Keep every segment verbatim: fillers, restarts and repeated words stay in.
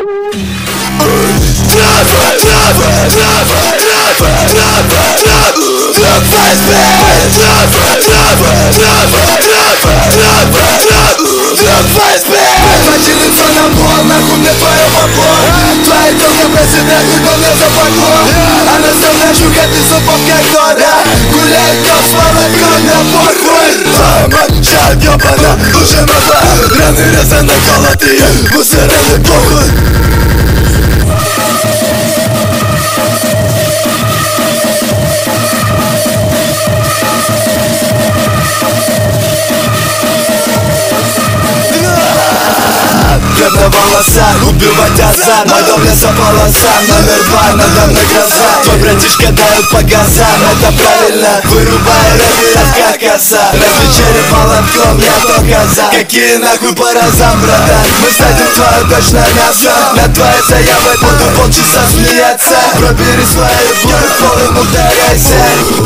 Поделиться на пол, нахуй мне твое бабло. Твои только президент, выполнял за поклон. А на земле жука ты зубов как Дора. Гуляй, как с молоком, на похуй. Твоя моча ёбана, уже могла. Раны резаны колотые, мусораны похуй. На волосах, убивать азарт. Моё в лесополосах, номер два, надо мной гроза. Твой братишка дает по газам, это правильно. Вырубай рэперов как коса. Развлечение молотком, я то коза. Какие нахуй по разам, братан. Мы садим твою дочь на мясо. На твоей заявой буду полчаса смеяться. Пробери свои буры, полым ударяйся.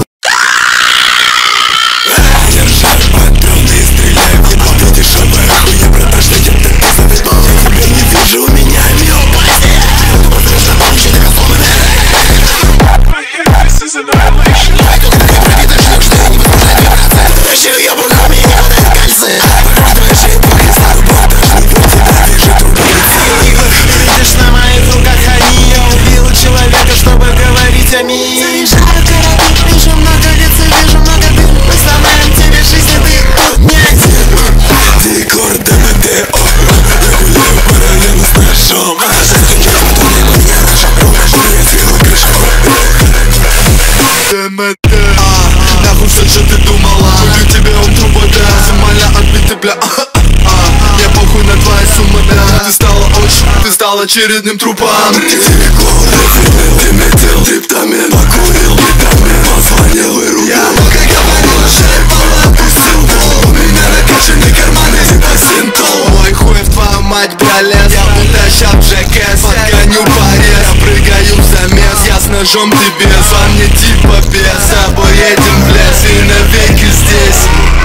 Нахуй все, что ты думала. Купил тебе он трубой, да. Максимально отбитый, бля. Мне похуй на твои суммы, бля. Ты стала очень, ты стала очередным трупом. Ты метил, триптамин, покурил, витамин, позвонил, вырубил. Я много говорил, шею полу опустил пол. У меня накачаны карманы, типа синтол. Мой хуй в твою мать, бля, лез. Я утащал джекес, подгоню порез. Я прыгаю в замес, я с ножом тебе. Сам не типа без, с собой едем в лес и навеки здесь.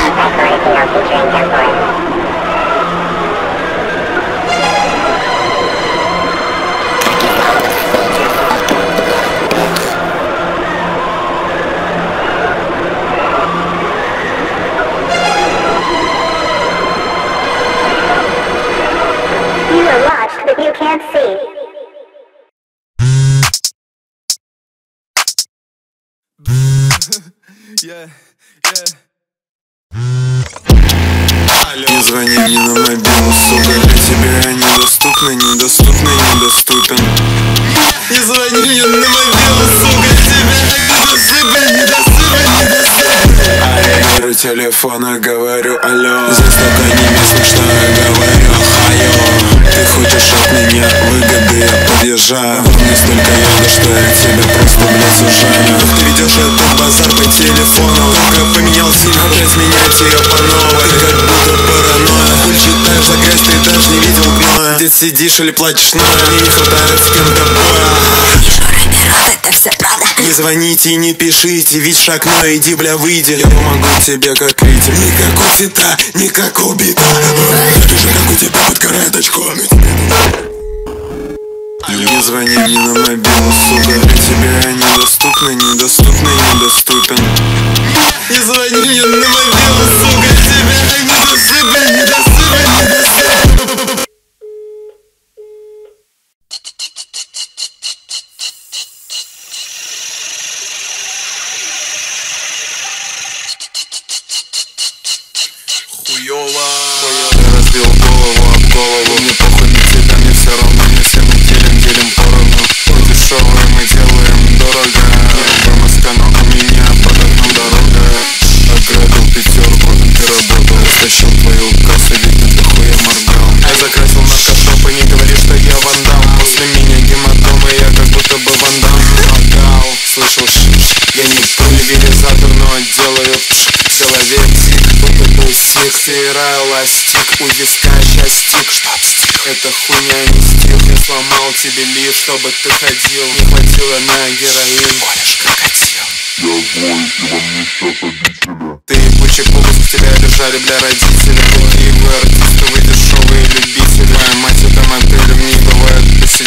You are lost, but you can't see. Yeah, yeah. Не звони мне на мобилу, сука, для тебя я недоступна, недоступна, недоступен. Не звони мне на мобилу, сука, тебя я недоступен, недоступен, недоступен. А я беру телефон и говорю алло. Здесь только немецко, что я говорю хайо. Ты хочешь от меня выгоды, я подъезжаю. Во мне столько яда, что я тебя просто, блядь, сужаю. Ты ведешь этот базар по телефону. Только поменял сильно, опять менять ее по новой. Ты как будто паранойя. Хуй читаешь за грязь, ты даже не видел гноя. Где сидишь или плачешь ноя, мне не хватает с кем-то боя. Это все правда. Не звоните и не пишите, ведь в окно иди, бля, выйди. Я помогу тебе как критик. Не как у фита, не как у бита. Ты же как у тебя подгорает очко. Не звони мне на мобилу, сука, для тебя я недоступна, недоступна, недоступен. Не звони мне на мобилу, сука, для тебя я недоступен, недоступен, недоступен. Хуёво. Я разбил голову об голову. Мне похуй на тебя, мне все равно. Мы все мы делим, делим поровну. Мы дешевые, мы делаем дорого. Я Москва, но у меня под окном дорога. Ограбил пятерку, ты работал. Стащил твою кассу, ведь ты дохуя моргал. Я закрасил наркошоп и не говори, что я вандал. После меня гематомы, я как будто бы вандал. Моргал, слышал ш-ш. Я не пульверизатор, но делаю ш. Человек тик, будто бы сик. Стираю ластик, у виска сейчас стик. Чтоб стик, это хуйня не стих. Я сломал тебе лифт, чтобы ты ходил. Не хватило на героин. Гонишь крокодил. Я злой, и во мне сейчас обидели. Ты ебучий пупуск, тебя держали, бля, родители. Какие вы артисты, вы дешевые любители. Моя мать это модель, в ней бывает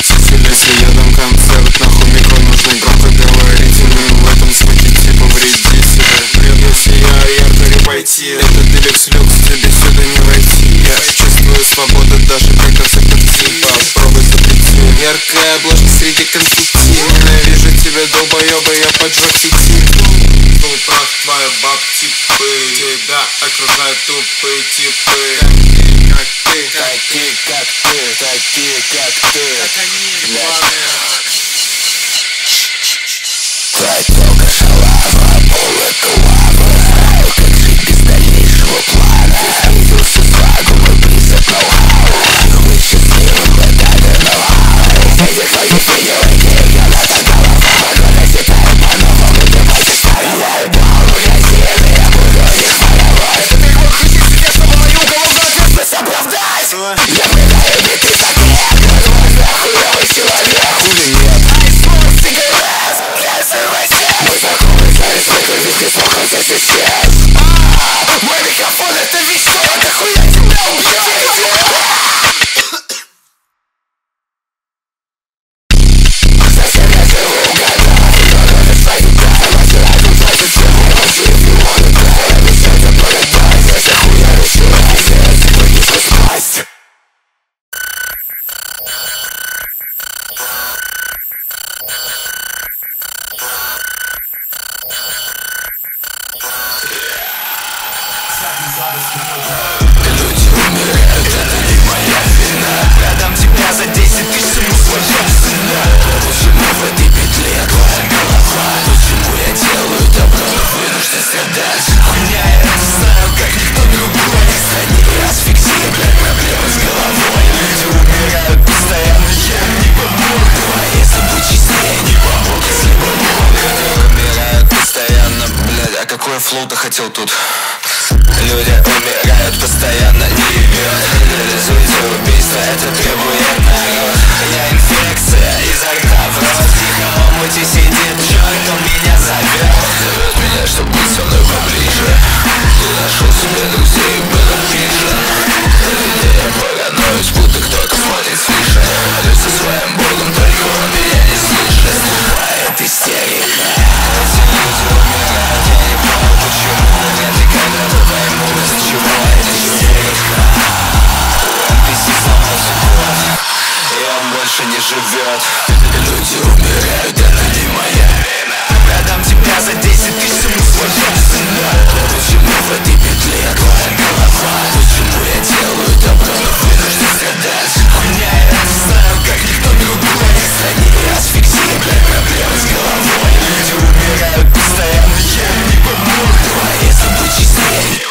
Феликс Люкс, тебе сюда не войти. Я чувствую свободу даже когда заперти. Попробуй запрети. Яркая обложка среди конфетти. Ненавижу тебя, долбоёба, я поджег сети. Ну прав, твоя баб типы. Тебя окружают тупые типы. Как ты, такие как ты, такие как ты. Твоя телка шалава, пол это лава. Знаю, как жить без дальнейшего плана. Снизился свагу, мой призыв ноу-хау. Вы счастливы, хватает ноу-хау. Среди твоих видео-игр я ната голова. Года считаю по-новому, ты больше старовой. Бал магазины, я буду их воровать. Ты мог включить себе, чтобы мою голову ответственность оправдать. Я предаю биты за грех. Возможно, хуёвый человек. Хули нет. Мой знакомый завис, выключись, не смог за сейчас. Мой микрофон это весело, да хуя тебя убьет. Совсем я живу в годах, и только ты свои даты. Мастера тут платят всего, ночью и миллионы дай. Обещайте погадать, если хуя решила, здесь вынесу спасть. Люди умирают, это не моя вина. Продам тебя за десять тысяч, ему своя цена. Почему в этой петле твоя голова? Почему я делаю добро, но вынужден страдать? Хуйня, я это знаю, как никто другой. Страни асфиксия, блядь, проблемы с головой. Люди умирают постоянно, я им не помог. А если быть честнее, не помог, если бы мог. Люди умирают постоянно, блядь, а какой флоу ты хотел тут? Люди умирают постоянно, не ебет. Легализуйте убийство, это требует народ. Я инфекция изо рта в рот. В тихом омуте сидит черт, он меня зовет. Зовет меня, чтоб быть со мной поближе. Ты нашел себе друзей, был обижен. Людей я паранойюсь, будто кто-то смотрит свыше. Молюсь со своим богом, только он меня не слышит. Бывает истерика. Эти люди умирают, я не понял почему. Вряд ли когда-то пойму, из-за чего эта истерика. эн пи си сломал код, и он больше не живет. Люди умирают, это не моя вина. Продам тебя за десять тысяч, ему своя цена. Почему в этой петле твоя голова? Почему я делаю добро, но вынужден страдать? Хуйня, я это знаю, как никто другой. В стране асфиксия, блядь, проблемы с головой. Люди умирают постоянно, я им не помог. А если быть честнее,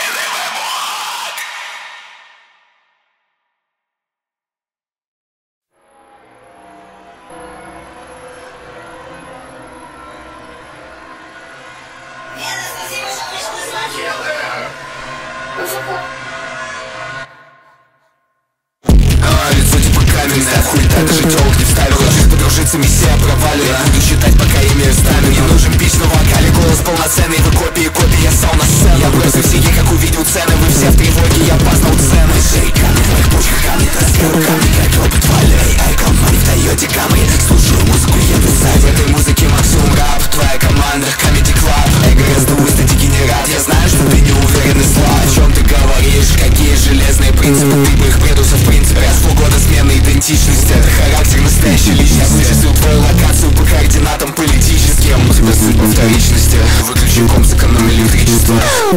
лицо типа каменное, хуй так даже тёлок не вставил. Хочешь подружиться, миссия провалена. Буду считать, пока имею стамин. Не нужен пич на вокале, голос полноценный. Вы копии, копии, я сам на сцену. Я бросил все, как увидел цены. Вы все в тревоге, я познал цены. Шейканы, в моих почках камни, таскаю руками, как опыт валяй. Айкон, money в Тойоте камы. Слушаю музыку, еду сзади. В этой музыке максимум рап. Твоя команда, Comedy Club. Эго раздулась, ты дегенерат. Я знаю, что ты не уверен и слаб. О чем ты говоришь, какие железные принципы? Ты бы их предался в принципе. Раз в полгода смены идентичности. Это характер настоящей личности. Я вычислил твою локацию по координатам политическим. У тебя суть по вторичности. Выключи комп, сэкономи электричество.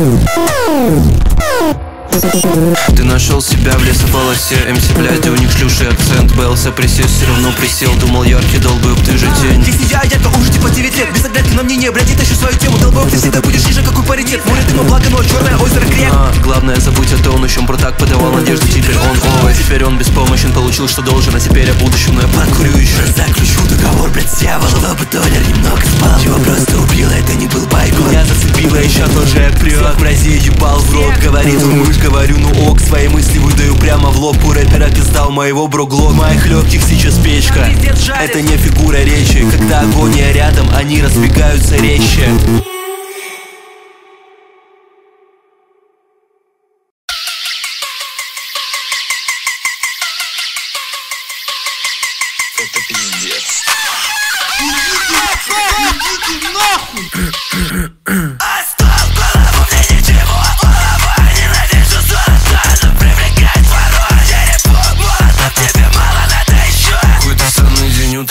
Ты нашел себя в лесополосе. эм си, блядь, у них шлюший акцент. Боялся присесть, все равно присел. Думал, яркий долбоеб, ты же тень. Здесь я, я уже типа девять лет. Без оглядки на мнение, блядь, я тащу свою тему. Долбоеб, ты всегда будешь ниже, какой паритет. Море дыма, благо, но черное озеро грех. А, главное, забудь о том, чем Брутак подавал надежду. Теперь он, ой, теперь он беспомощен. Получил, что должен, а теперь о будущем. Но я покурю еще. Заключу договор, блядь, с дьяволом. Лобы тонер, немного спал. Его просто убил, это не был байкон. Меня зацепило, еще тоже прет. Мрази ебал в рот, говорит он мышь. Говорю, ну ок, свои мысли выдаю прямо в лоб. У рэпера пиздал моего броглок. В моих легких сейчас печка. Это не фигура речи. Когда агония рядом, они разбегаются резче. это пиздец. Оставь голову, мне ничего, голова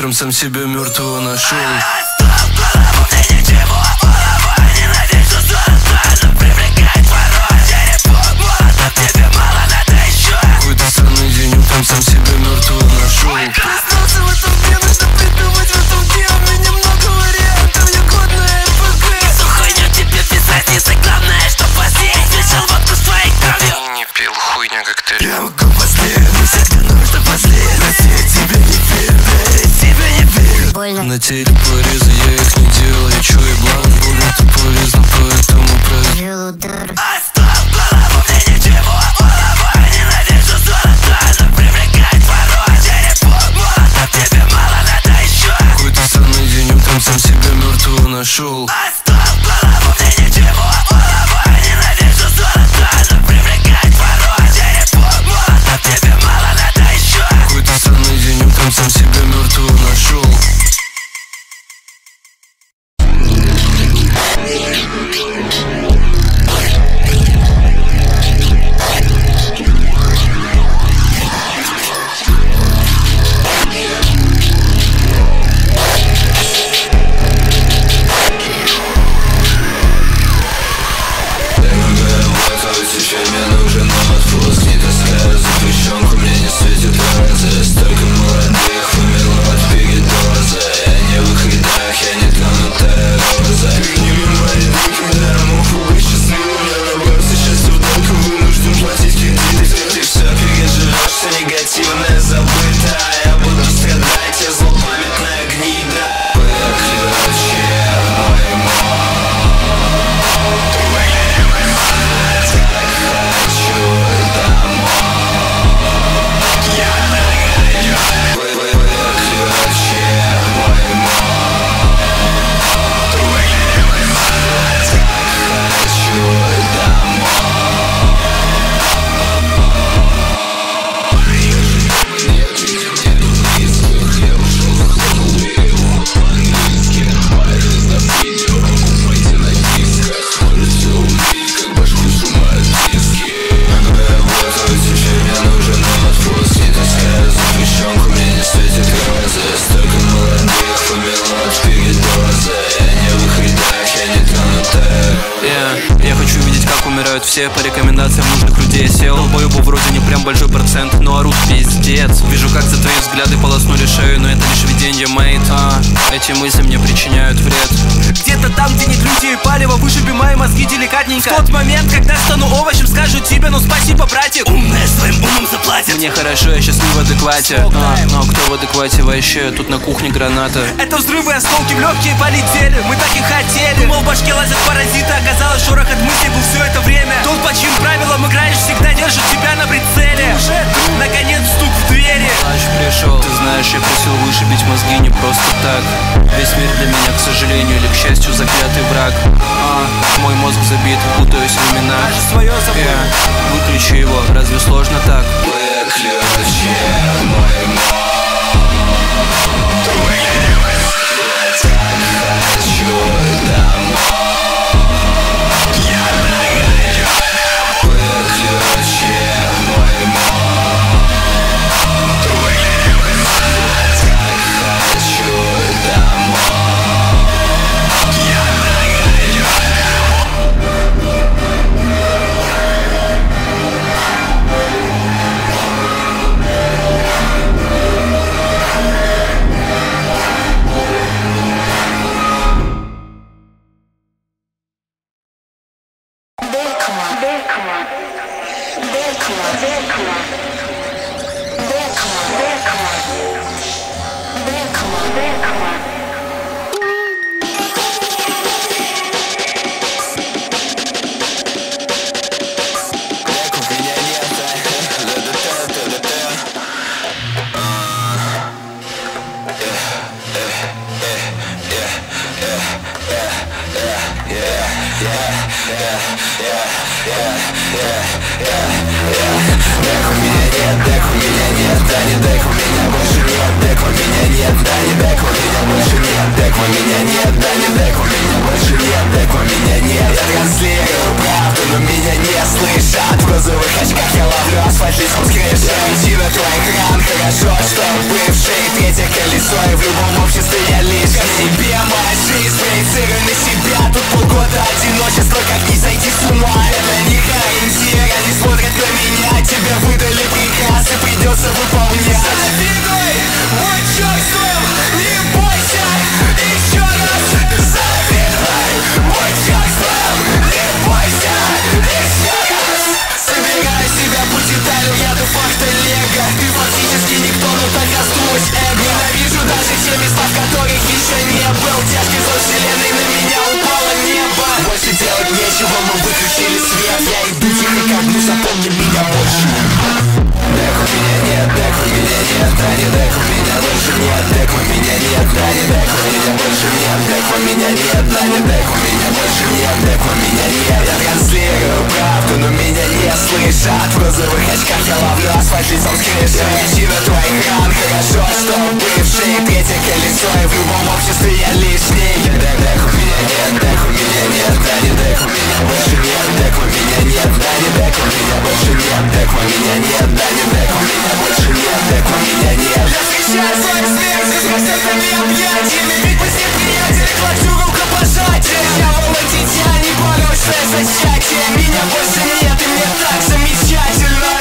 там сам себя мертвого нашел. Какой-то странный день, утром сам себя мертвого нашел. Проснулся в этом дне, нужно придумать в этом дне. У меня много вариантов, я код на эр пэ гэ. Эту хуйню тебе писать не за главное, что последний слышал водку с твоей кровью. Не пил хуйня коктейль. Я могу последний, всегда нужно последний. Я тебе не верю, да я тебе не верю. Больно. На теле порезы, я их не делал. Я чё, и главное, боль это полезно, поэтому Жил удар. Оставь голову, мне ничего, голова. Ненавижу золото, оно привлекает ворот. Черепок молот, а тебе мало надо еще. какой-то странный день, утром сам себя мертвого нашел. Оставь голову, мне ничего, голова. Ненавижу золото, оно привлекает ворот. Черепок молот, а тебе мало надо еще. Какой-то странный день, утром сам себя мертвого нашел. Негативное забыто, я буду страдать, я злопамятная гнида. Выключи мой мозг. Хочу домой. Я нагорю. Выключи мой мозг. Хочу домой. Я хочу видеть, как умирают все по рекомендациям нужных людей. Я сел, долбоебу вроде не прям большой процент, но орут пиздец. Вижу, как за твои взгляды полоснули шею, но это лишь виденье, мейт. а, Эти мысли мне причиняют вред. Где-то там, где нет людей и палева, вышиби мои мозги деликатненько. В тот момент, когда стану овощем, скажу тебе, ну спасибо, братик. Умная своим умом заплатит. Мне хорошо, я счастлив в адеквате. а, Но кто в адеквате вообще? Тут на кухне граната. Это взрывы, осколки в легкие полетели. Мы так и хотели. Думал, в башке лазят паразиты. Оказалось, шорох от мыслей был все это время. Тот, по чьим правилам играешь, всегда держит тебя на прицеле. Наконец стук в двери. Ночь пришел, ты знаешь, я просил вышибить мозги не просто так. Весь мир для меня, к сожалению или к счастью, заклятый враг. а, Мой мозг забит, путаюсь в именах. Даже свое забыл. Я, выключи его, разве сложно так? Выключи мой мозг. Хочу домой. Я нагорю. Выключи мой мозг. Хочу домой. Я нагорю. В розовых очках я ловлю асфальт лицом с крыши. Гляди на твой экран, хорошо, что бывший третье колесо, и в любом обществе я лишь к себе. Моя жизнь проецирую на себя. Тут полгода одиночества, как не сойти с ума. Это не ориентир, они смотрят на меня. Тебе выдали приказ и придется выполнять. Завидуй, будь чувством, не бойся. Еще раз завидуй, будь чувством, не бойся. Еще раз собираю себя по деталям, я до факта лего. Ты фактически никто, но так раздулось эго. Ненавижу даже те места, в которых еще не был. Тяжкий зов вселенной, на меня упало небо. Больше делать нечего, мы выключили свет. Я иду тихо ко дну, запомни меня больше. Дек у меня нет, дек у меня нет, да не дек у меня больше нет, дек у меня нет, да не дек у меня больше нет, дек у меня нет, да не дек у меня больше нет, дек у меня нет. Я транслирую правду, но меня не слышат. В розовых очках я ловлю асфальт лицом с крыши. Гляди на твой экран, хорошо, что бывший третье колесо, и в любом обществе я лишний. Дек, дек у меня нет, дек у меня нет, да не дек у меня больше нет, дек у меня нет, да не дек у меня больше нет, дек у меня нет, да не дек у меня больше нет, дек у меня нет. Я встречаю свою смерть с распростертыми объятиями, ведь мы все приятели, клочу рукопожатия. Я волна дитя, непорочное зачатие. Меня больше нет, и мне так замечательно.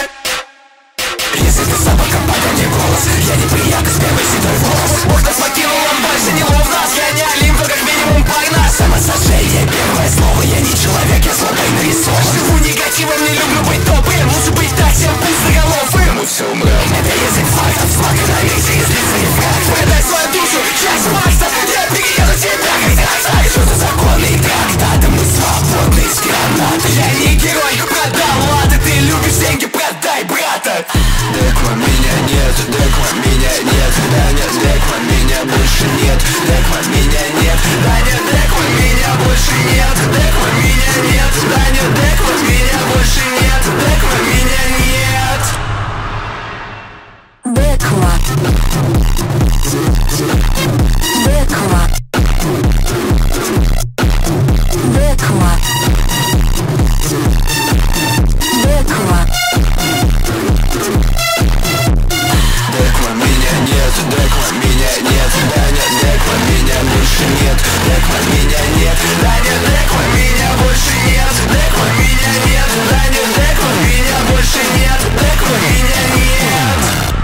Если ты собака, погони голос, я неприятный с первой седой волос. Бог нас покинул, он больше не лов нас. Гоняли им, как минимум парна. Самосожжение, первое слово, я не человек, я злобой нарисован. Живу негативом, не люблю быть добрым. Лучше быть так, чем пустоголовым. Мы все умрем, это язык фактов. Смага на весе, из лица и факт. Продай свою душу, часть факта. Я перееду тебя, когда-то. Что за законы и трактаты, мы свободны из гранаты. Я не герой, продал лады. Ты любишь деньги, продай брата. Декла меня нет, декла меня нет, да нет, декла меня больше нет, декла меня нет, да нет, декла меня больше нет, декла меня нет, да нет, декла меня больше нет, декла меня нет. Декла. Декла. Декла. Декла. Декла меня нет, декла меня нет, да нет, декла меня больше нет, декла меня нет, да нет, декла меня больше нет, декла меня нет, да нет, декла меня больше нет, декла меня нет.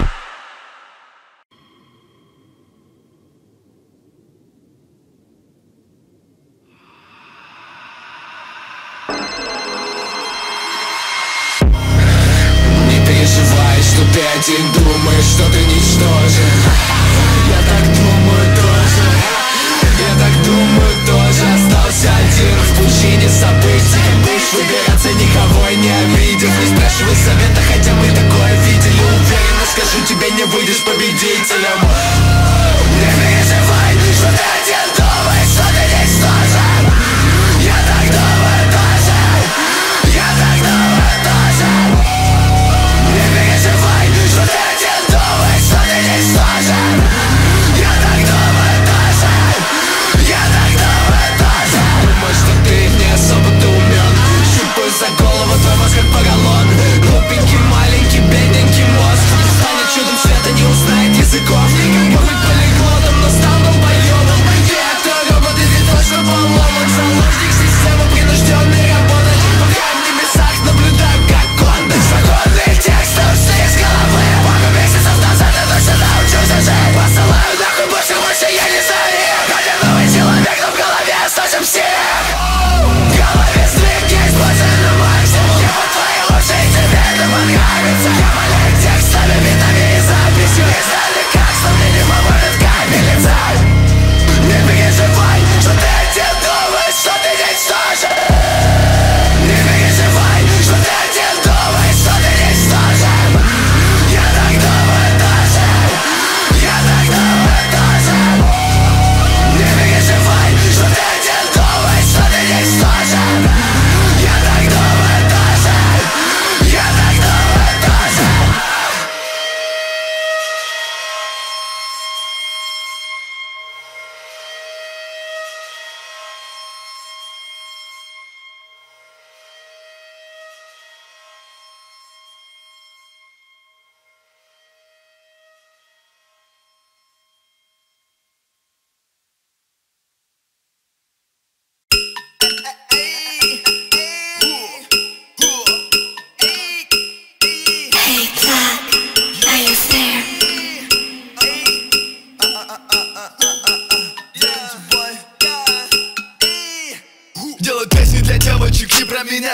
Не переживай, что ты один думаешь, что ты ничтожен. Я так думаю тоже, я так думаю тоже. Остался один в пучине событий. Будешь выбираться, никого и не обидев. Не спрашивай совета, хотя мы такое видели. Уверенно скажу, тебе не выйдешь победителем. Не переживай, что ты один думаешь, что ты ничтожен. Я так думаю тоже, я так думаю тоже. Не переживай, что ты один думаешь, что ты ничтожен. Я так думаю тоже, я так думаю тоже. Думаешь, что ты не особо-то умен. Щупаю за голову, твой мозг как поролон. Глупенький, маленький, бедненький мозг. Станет чудом света, не узнает языков. Никак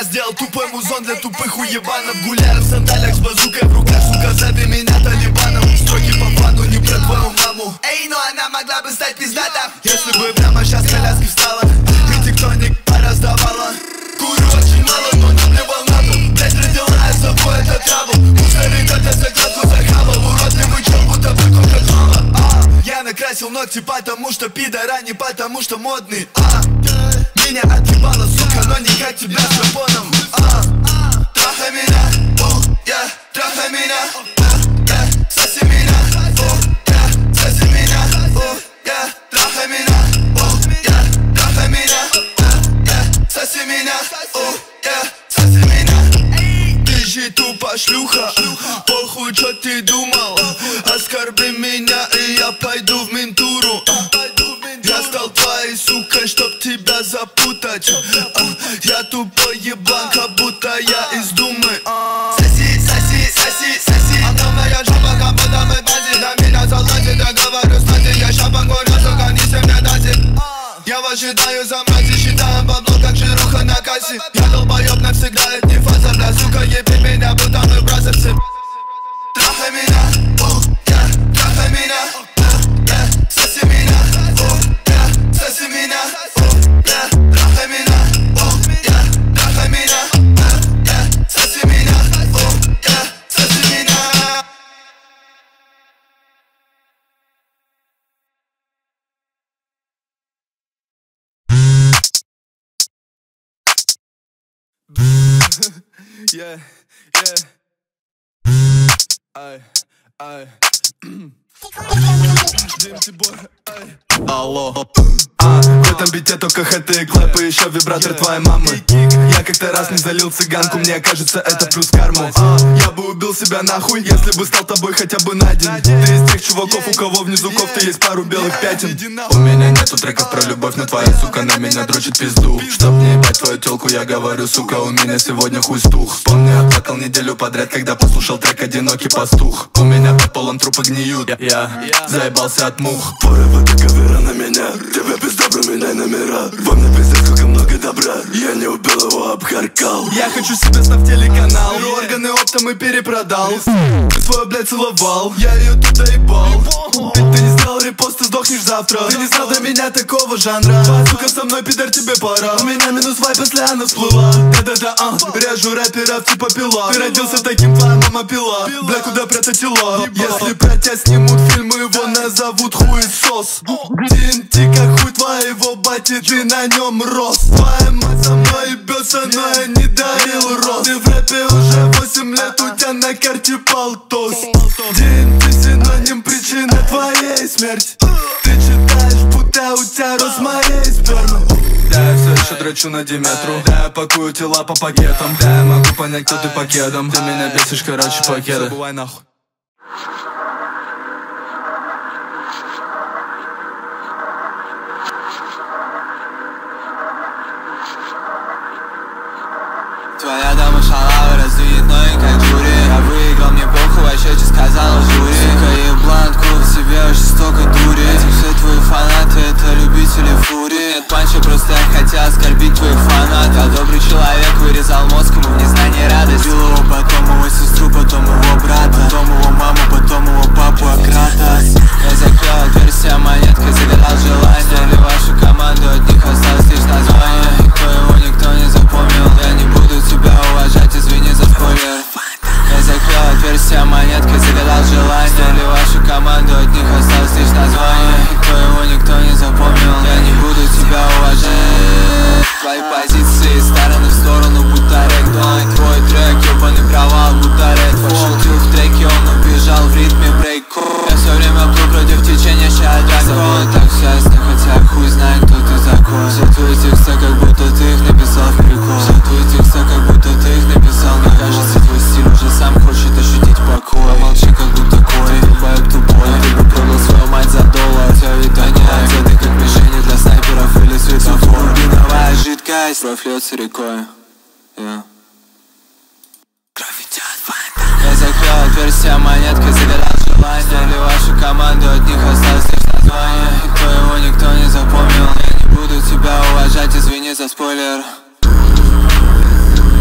Я сделал тупой музон для тупых уебанов. Гуляю в сандалях с базукой в руках, сука, зови меня талибаном. Строки по плану, не про твою маму. Эй, но она могла бы стать пиздата, если бы прямо сейчас коляски встала и тектоник пораздавала. Курю очень мало, но наплевал на то. Блять, родила я с собой этот трабл. Мусоры тетя закладку захавал. Уродливый чел, будто бы кока-кола. а, Я накрасил ногти, потому что пидора, не потому что модный. а, Меня отъебала, сука, но не как тебя с жапоном. а, Трахай меня, о, я, трахай меня, о, я, соси меня, о, я, соси меня, о, я, трахай меня, о, я, трахай меня, о, я, соси меня, о, я, соси меня. Ты же тупо шлюха, похуй, чё ты думал. Оскорби меня, и я пойду в ментуру. Я стал твоей сукой, чтоб тебя запутать. Я тупой еблан, как будто я из Думы. Соси, соси, соси, соси. Огромная жопа, как будто мы бази. На меня залазит, я говорю, кстати, я шапан курю, сука, не семья дати. Я в ожидании замрази, считаем бабло, как жируха на кассе. Я долбоёб навсегда, это не фаза, да, сука, еби меня, будто мы бразерсы. Трахай меня, о, я, трахай меня, о, я, соси меня, о, я, соси меня, о, я, трахай меня, о, я, трахай меня, о, я, соси меня, о, я, соси меня. Yeah, yeah. Ай, ай. Алло. А, в этом бите только хэты и клэпы, еще вибратор твоей мамы. Я как-то раз не залил цыганку, мне кажется, это плюс карму. а, Я бы убил себя нахуй, если бы стал тобой хотя бы на день. Ты из тех чуваков, у кого внизу кофты есть пару белых пятен. У меня нету треков про любовь, но твоя сука на меня дрочит пизду. Чтоб не ебать твою телку, я говорю, сука, у меня сегодня хуй стух. Помню, я плакал неделю подряд, когда послушал трек «Одинокий пастух». У меня под полом трупы гниют, я заебался от мух. Твоя вода ковера на меня, тебе пизда, променяй номера. Во мне пиздец, сколько много добра, я не убил его, обхаркал. Я хочу себе став телеканал, органы оптом и перепродал. Ты свою, блядь, целовал, я ее тут доебал. Ведь ты не сделал репост, ты сдохнешь завтра. Ты не знал до меня такого жанра. Твоя сука со мной, пидор, тебе пора. У меня минус вайп, если она всплыла. Да-да-да, а, режу рэперов типа пила. Ты родился таким, твоя мама пила. Бля, куда прятать тела? Если про тебя снимут фильмы, его назовут хуесос. ти эн ти как хуй твоего бати, ты на нем рос. Твоя мать со мной ебется, но я не дарил рост. Ты в рэпе уже восемь лет, у тебя на карте полтос. ти эн ти синоним причины твоей смерти. Ты читаешь, будто у тебя рост моей спермы. Да, я все еще дрочу на Диметру. Да, я пакую тела по пакетам. Да, я могу понять, кто ты по кедам. Ты меня бесишь, короче, по кедам. Забывай нахуй. Твоя дама шалава раздует ноги, как жюри. Я выиграл, мне похуй, вообще че сказала жюри. Сука, ебланку в себе очень столько дури. Эти все твои фанаты, это любители фури. Нет панча, просто я хотел оскорбить твоих фанатов. Я добрый человек, вырезал мозг ему в незнании радость. Бил его, потом его сестру, потом его брата, потом его маму, потом его папу Акратас. Я закрыл отверстие монеткой, загадал желание. Или вашу команду, от них осталось лишь название. Никто его, никто не запомнил, я не буду тебя уважать, извини за спойлер. Я закрыл отверстие монеткой, загадал желание. Или вашу команду, от них осталось лишь название. Никто его, никто не запомнил, я не буду тебя уважать. Твои позиции из стороны в сторону, будто рэгдон. Твой трек, ебаный провал, будто рэд. Пошутил в треке, он убежал в ритме брейк. Я все время плыл против течения, чая дракон. Со мной так все ясно, хотя хуй знает, кто ты такой. Все твои тексты, как будто ты их написал в прикол. Все твои тексты, как будто ты их написал. Мне кажется, твой стиль уже сам хочет ощутить покой. Молчи, как будто кой, тупая тупой. Ты бы продал свою мать за доллар. Все ведь они одеты, как мишени для снайперов или светофор. Рубиновая жидкость, кровь льется рекой. Yeah. Я закрыл отверстие монеткой, загадал желание. Или вашу команду, от них осталось лишь название. Никто его, никто не запомнил, я не буду тебя уважать, извини за спойлер.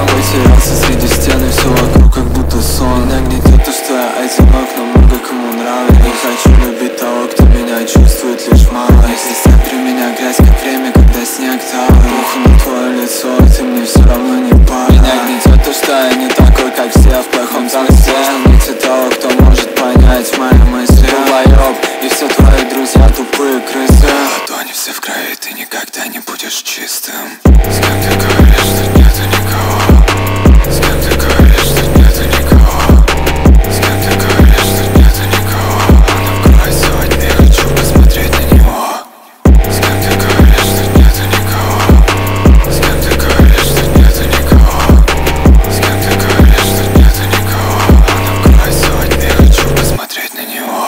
потерялся среди стен, и все вокруг как будто сон. Меня гнетет то, что я одинок, но много кому нравится. Не хочу любить того, кто меня чувствует лишь мало. Если снять при меня грязь, как время, когда снег тал. Ухо на твое лицо, ты мне все равно не пара. Меня гнетет то, что я не такой, как все, в плохом смысле. Найти того, кто может понять мои мысли. Долбоёб, и все твои друзья тупые крысы. Ладони все в крови, ты никогда не будешь чистым. С кем ты говоришь, что нету никого? С кем ты говоришь, что нету никого? С кем ты говоришь, что нету никого? Но в кровь сегодня я хочу посмотреть на него. С кем ты говоришь, что нету никого? С кем ты говоришь, что нету никого? С кем ты говоришь, что нету никого? Но в кровь сегодня я хочу посмотреть на него.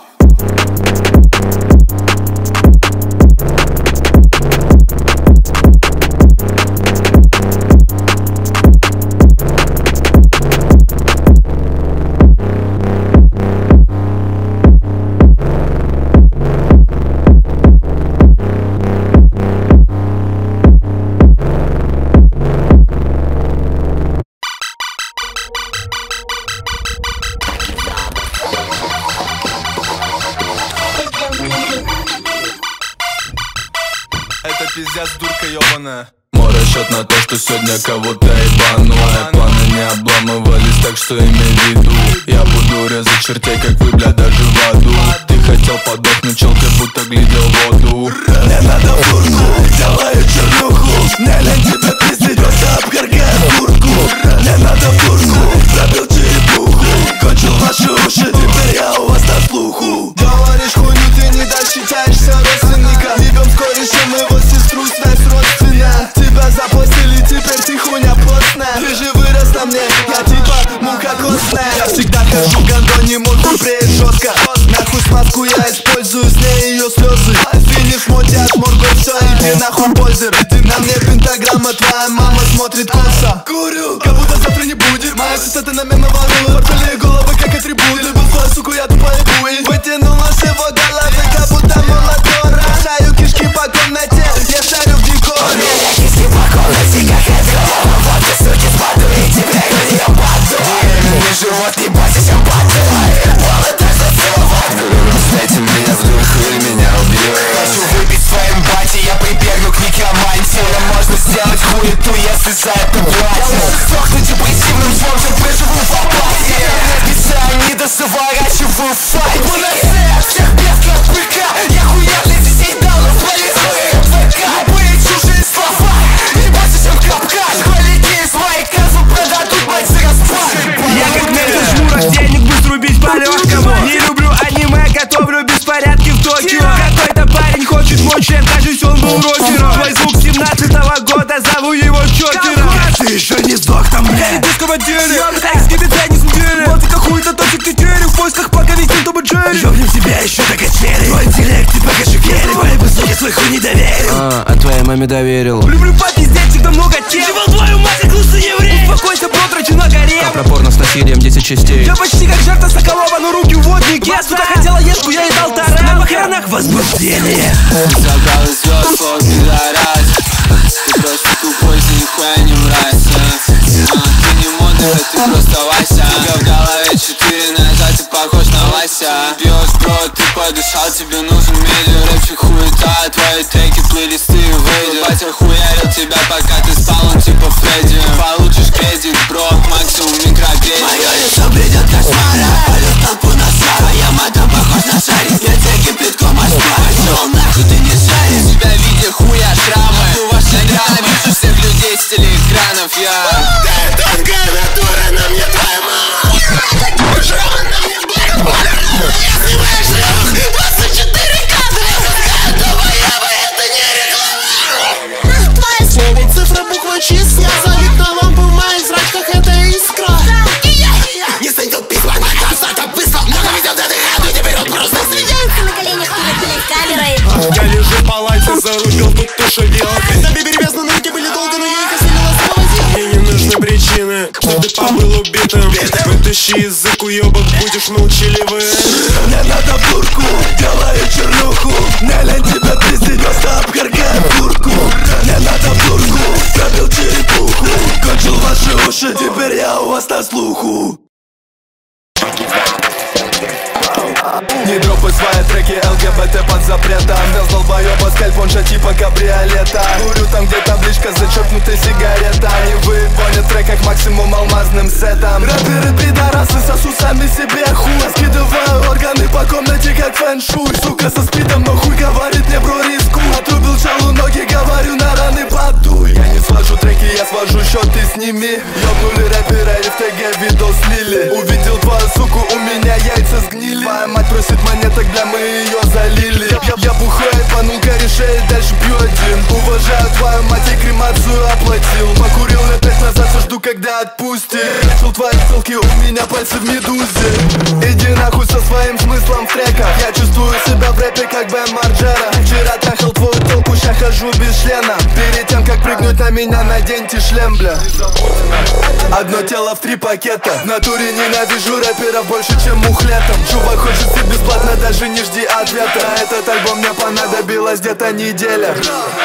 Это пиздец, дурка ёбаная. Мой расчет на то, что сегодня кого-то ебану. А планы не обламывались, так что имей в виду. Я буду резать чертей, как вы, бля, даже в аду. Ты хотел подохнуть, чел, как будто глядел воду. Мне надо фурку, делаю чернуху. Не лень тебя пиздить, просто обгоргаю фурку. Мне надо фурку, пробил черепуху. Кончил ваши уши, теперь я у вас на слуху. Говоришь хуйню, ты не досчитаешься родственника. Ебем с корешем его сестру, связь родственная. Тебя запостили, теперь ты хуйня постная. Ты же вырос на мне, я типа мука костная. Я всегда хожу в гондоне, морду бреет жестко. Нахуй смазку я использую, с ней ее слезы. Финиш моти от моргой, все, иди нахуй пользер. Ты на мне пентаграмма, твоя мама смотрит косо. Курю, как будто завтра не будет. Моя сестра на меня наворула, портфели головы как атрибут. Любил свою суку, я тупая буй. Вытянула с его головы, как будто молотор. Рожаю кишки по комнате, я шарю в декоре. Кишки по комнате, как это. Вот ты, суки, спаду, и тебе я паду. Не живот, не бойся, чем паду. Пол этажа целовать. Знаете, меня вдруг или меня убьют. Хочу выпить своим бате, я прибегну к некроманте. Можно сделать хуету, если за это платят. Сохнуть депрессивным злом, чем выживу в апатии. Пицца, заворачиваю файт. Моносер, всех без как быка. Я хуярный здесь дал, но полизуем ВК. Любые чужие слова, не бойся, чем капкан. Хвалики из моей казу продадут мать за распад. Я как Мельта жму рожденник, быстро убить по легкому. Не люблю аниме, готовлю беспорядки в Токио. Какой-то парень хочет мой член, кажется, он был рокером. Твой звук семнадцатого года, зову его Чокером. Ты еще не сдох там, блядь. Диском отделе, экс-гибица не судили. Вот и какой-то точек тетерю, в поисках пока висит Том и Джерри. Ёбнем тебя еще до качели. Твой интеллект типа кашикели. Твоей высоке свой хуй не доверил. А, а твоей маме доверил. Люблю попиздеть, всегда много тем. Ебал твою мать, как лысый еврей. Успокойся, бро, трачу на горе. А про порно с насилием десять частей. Я почти как жертва Соколова, но руки в воднике. Я, сука, хотела ешку, я ей дал таран. На похоронах возбуждение. Забрал из звезд, вот пидорас. Ты просто тупой, ты нихуя не мразь. а, Ты не модный, ты просто Вася. У тебя в голове четыре назад, ты похож на Вася. Биос, бро, ты подышал, тебе нужен медиа. Рэпчик хуета, твои треки, плейлисты выйдет. Батя хуярил тебя, пока ты спал, он типа Фредди. Получишь кредит, бро, максимум микрокредит. Мое лицо бредет кошмара, полет толпу на шара. Я матом похож на шарик, я теги плитком аж пошел нахуй, ты не шаришь. Тебя в виде хуя шрамы, у вашей граны. Вижу всех людей с телеэкранов, я. Ты тонкая натура, на мне твоя мама. Шрамы на мне барабаны. Я снимаешь рывок, двадцать четыре кадра. Долбоёбы, это не реклама. Твоя слово, цифра, буква, числа. Залитна лампа в моих зрачках, это искра. Не стань тут письма, на концерта быстро. Много видел, да ты хаду, теперь он просто свидетельница на коленях перед, блядь, камерой. Я лежу в палате, зарубил, тут туша бела. Тебе перевязаны руки были долго, но я их осилила освободить. Мне не нужны причины, что ты побыл убитым. Вытащи язык, уёбок, будешь молчаливым. Мне надо фурку, делаю чернуху. Не лень тебя пиздить, просто обгоргаю фурку. Мне надо фурку, пробил черепуху. Кончил ваши лучше. Теперь я у вас на слуху. Не дропай свои треки, ЛГБТ под запретом. Без долбоеба скальпонша типа кабриолета. Курю там, где табличка зачеркнутая сигарета. Не выгонят трек как максимум алмазным сетом. Рэперы пидорасы сосут сами себе хуй. Скидываю органы по комнате как фэн-шуй. Сука со спидом, но хуй говорит мне бро рискуй. Отрубил челу ноги, говорю на раны подуй. Я не свожу треки, я свожу счеты с ними. Ёбнули рэпера и в ТГ видос слили. Увидел твою суку, у меня яйца сгнили. Твоя мать просит монеток, бля, мы ее залили. Я, я бухой, панул корешей, дальше пью один. Уважаю твою мать и кремацию оплатил. Покурил лет пять назад, все жду, когда отпустит. Начал твои ссылки, у меня пальцы в медузе. Иди нахуй со своим смыслом в треках. Я чувствую себя в рэпе, как Бен Марджера. Вчера трахал твою толку, ща хожу без члена. Перед тем, как прыгнуть на меня, наденьте шлем, бля. Одно тело в три пакета. В натуре ненавижу рэперов больше, чем мухлетом. Чувак хочет все бесплатно, даже не жди ответа. На этот альбом мне понадобилась где-то неделя.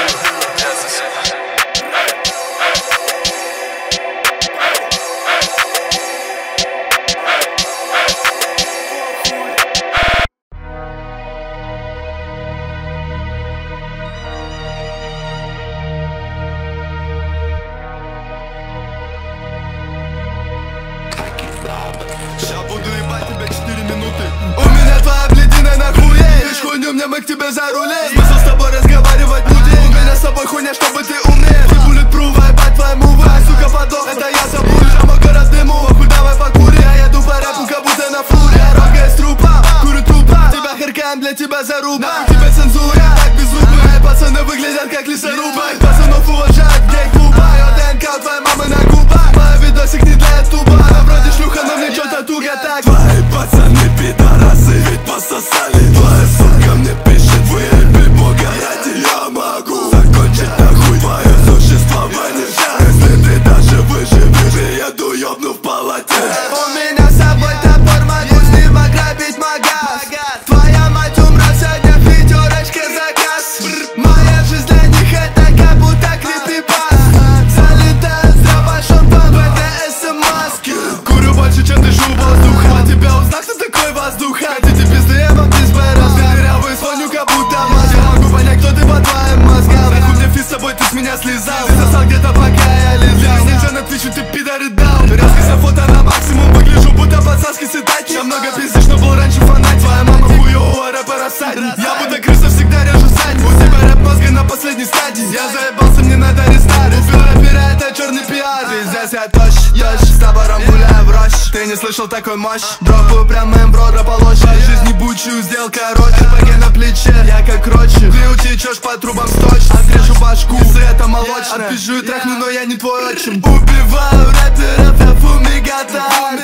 Ща буду ебать тебя четыре минуты. У меня твоя бледина нахуей. Лишь хуйню мне мы к тебе зарулей. Смысл с тобой разговаривать будет. У меня с тобой хуйня, чтобы ты умел. Ты буллетпруф, ебать твоя мува. Сука подох, это я забыл. Шамок город дыму, хуй давай покури. Я еду по рэпу, как будто на фуре. Рога из трупа, курю трупа. Тебя херкаем, для тебя заруба. Тебя цензура, так без зубы. Пацаны выглядят как лесорубы. Пацанов уважают, гей-клуба. Я ДНК у твоей мамы на губах. Моя видосик не для ютуба. Она вроде шлюха, но мне чё-то туго так. Твои пацаны пидорасы ведь пососали. Твоя сука мне пишет, выеби бога ради. Я могу закончить нахуй твое существование. Если ты даже выживешь, приеду ёбну в палате. У меня с собой топор, могу с ним ограбить магаз. Твоя мать умрет сегодня в пятерочке заказ. Моя жизнь для них это как будто крипипас. Залетаю с дробашом по БДС-маски. Курю больше, чем дышу воздуха. Тебя узнал, кто такой воздуха. Хотите пизды, я вам пизбэ раз. Дырявый звоню, как будто мозг. Я могу понять, кто ты по твоим мозгам. Нахуй мне физ с собой, ты с меня слезал. Ты засал где-то, пока я лезал. Нельзя на твичу, ты пидоры дал. Резко со фото на максимум выгляжу, будто пацанский сытач. Я много пиздишь, но был раньше фанат. Твоя мама хуёвого рэпера садит. Я будто крыса, всегда режу задницу. У тебя рэп мозга на последней стадии. Я заебался, мне надо рестарт. Убил рэпера, это черный пиар. Здесь я точь, точь, с тобором гуляю в рощ. Ты не слышал такой мощь? Дропаю прямо им в рот, прополощь. По жизни бучу, сделал короче. РПГ на плече, я как рочи. Ты утечешь по трубам сточь. Отрежу башку, вкусы это молочное. Отпизжу и трахну, но я не твой отчим. Убиваю рэперов, я фумигатор.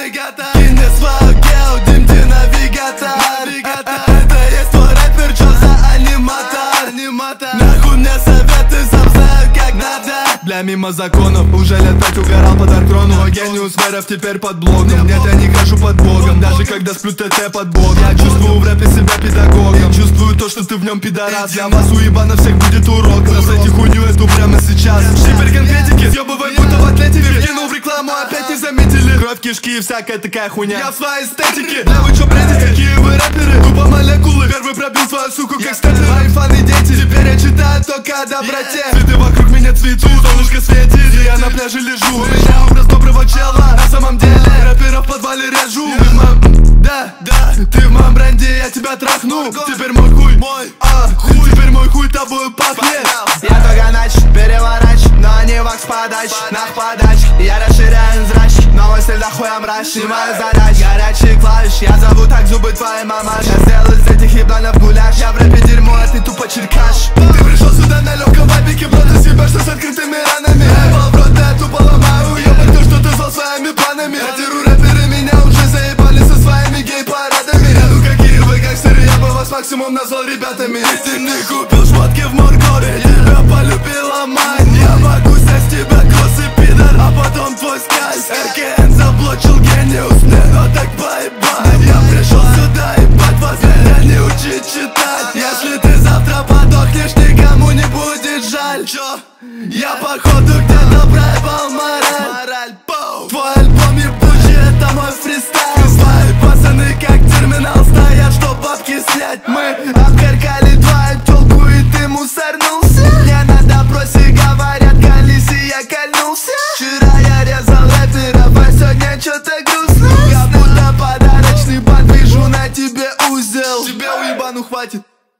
Кинь мне свою гео, димте навигатор. Это есть твой рэпер, чё за аниматор? Нахуй мне советы, сам знаю как надо. Бля, мимо законов, уже лет пять угорал под аркрону. Но гениус мэров теперь под блогом. Нет, я не хожу под богом, даже когда сплю ТТ под богом. Я чувствую в рэпе себя педагогом. Чувствую то, что ты в нем пидорас. Я вас уебана, всех будет урок. Бросайте хуйню эту прямо сейчас. Теперь конкретики, съебывай будто в атлетике. Кинул в рекламу, опять не заметили. Кровь, кишки и всякая такая хуйня. Я в своей эстетике. Бля, вы чё бредите, какие вы рэперы? Тупо молекулы. Первый пробил твою суку, как степлер. Мои фаны дети, теперь я читаю только о доброте. Цветы вокруг меня цветут, солнышко светит, и я на пляже лежу. У меня образ доброго чела, на самом деле рэперов в подвале режу. Ты в моем... Да, да, ты в моем бренде, я тебя трахну. Теперь мой хуй, мой, а, хуй. Теперь мой хуй тобою пахнет. Я только нач, переворач, но не вакс подач. Нах подач, я расширяю зрач. Новый стиль дохуя мрач, снимаю задач. Горячий клавиш, я зову так зубы твоей мамаш. Я сделал из этих ебланов гуляш. Я в рэпе дерьмо, а ты тупо черкаш. Ты пришел сюда на легком вайбике, просто себя, что с открытыми ранами. Рэпал в рот, да я тупо ломаю. Ебать то, что ты зал своими планами. Я деру рэперы, меня уже заебали со своими гей-парадами. Я ну какие вы гангстеры, я бы вас максимум назвал ребятами. Ты не купил шмотки в Моргоре, тебя полюбила мать. Я могу снять с тебя косы, пидор, а потом твой скальп. РКН заблочил гениус, мне но так поебать. Я пришел сюда ебать вас, меня не учить читать. Если ты завтра подохнешь, никому не будет жаль. Чё? Я походу где-то проебал мораль. Твой альбом ебучий, это мой фристайл. Пацаны как терминал стоят, чтоб бабки снять. Мы обкаркали твою тёлку и ты мусорнулся. Мне на допросе говорят, колись и я кольнулся. Вчера я резал рэперов, а сегодня чё-то грустно. Как будто подарочный банк, вижу на тебе узел. Тебе уебану хватит.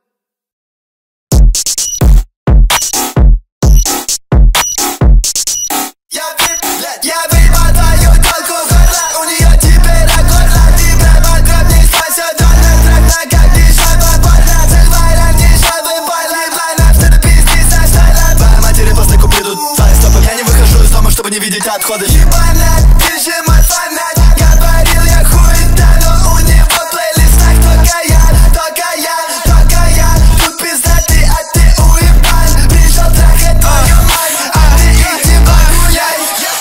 Я выебал твою тёлку в горло, у неё теперь горло. Ты промокров не спасёт дольно, трактор как дешёвый больно. Цель вайран, дешёвый больно, планов, что-то пиздец, а что ли? Твоя матери после куп едут твои стопы. Я не выхожу из дома, чтобы не видеть отходы. Ебанат, ты же мой фанат. Говорил я хуета, но у него в плейлистах только я, только я, только я. Тут пиздатый, а ты уебан. Пришёл трахать твою мать, а ты иди погуляй.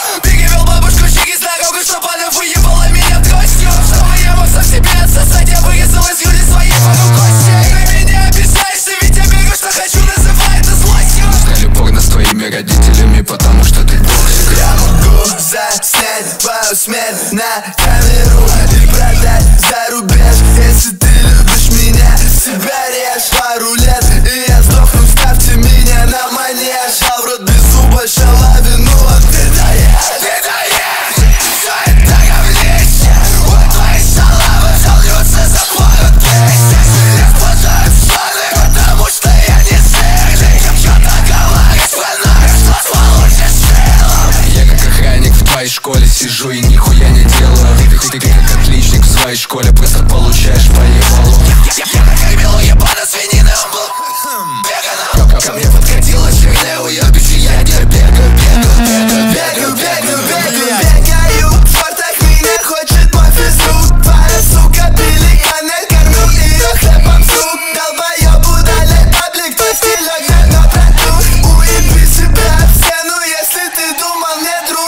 Чтоб она выебала меня тростью, чтобы я мог сам себе отсосать. Я вырезал из Юли своей пару костей. Ты меня обижаешься, ведь я беру, что хочу, называй это злостью. Сняли порно с твоими родителями, потому что ты токсик. Я могу заснять твою смерть на камеру и продать за рубеж. Если ты любишь меня, себя режь. Пару лет и я сдохну, ставьте меня на манеж. А в рот без зуба шалавину, а ты даешь, ты даешь. В школе сижу и нихуя не делаю. Ты, ты, ты, ты как отличник в своей школе, просто получаешь по ебалу. Я, я накормил ебана свинины, он был веганом. Ко мне подкатила черная уебище, я не бегаю, бегаю, бегаю, бегаю, бегаю, бегаю, бегаю. В шортах меня хочет мой физрук. Твоя сука пеликана, кормил ее хлебом сук. Долбоёб, удаляй паблик, твой стилек давно продул. Уеби себя в стену, если ты думал мне друг.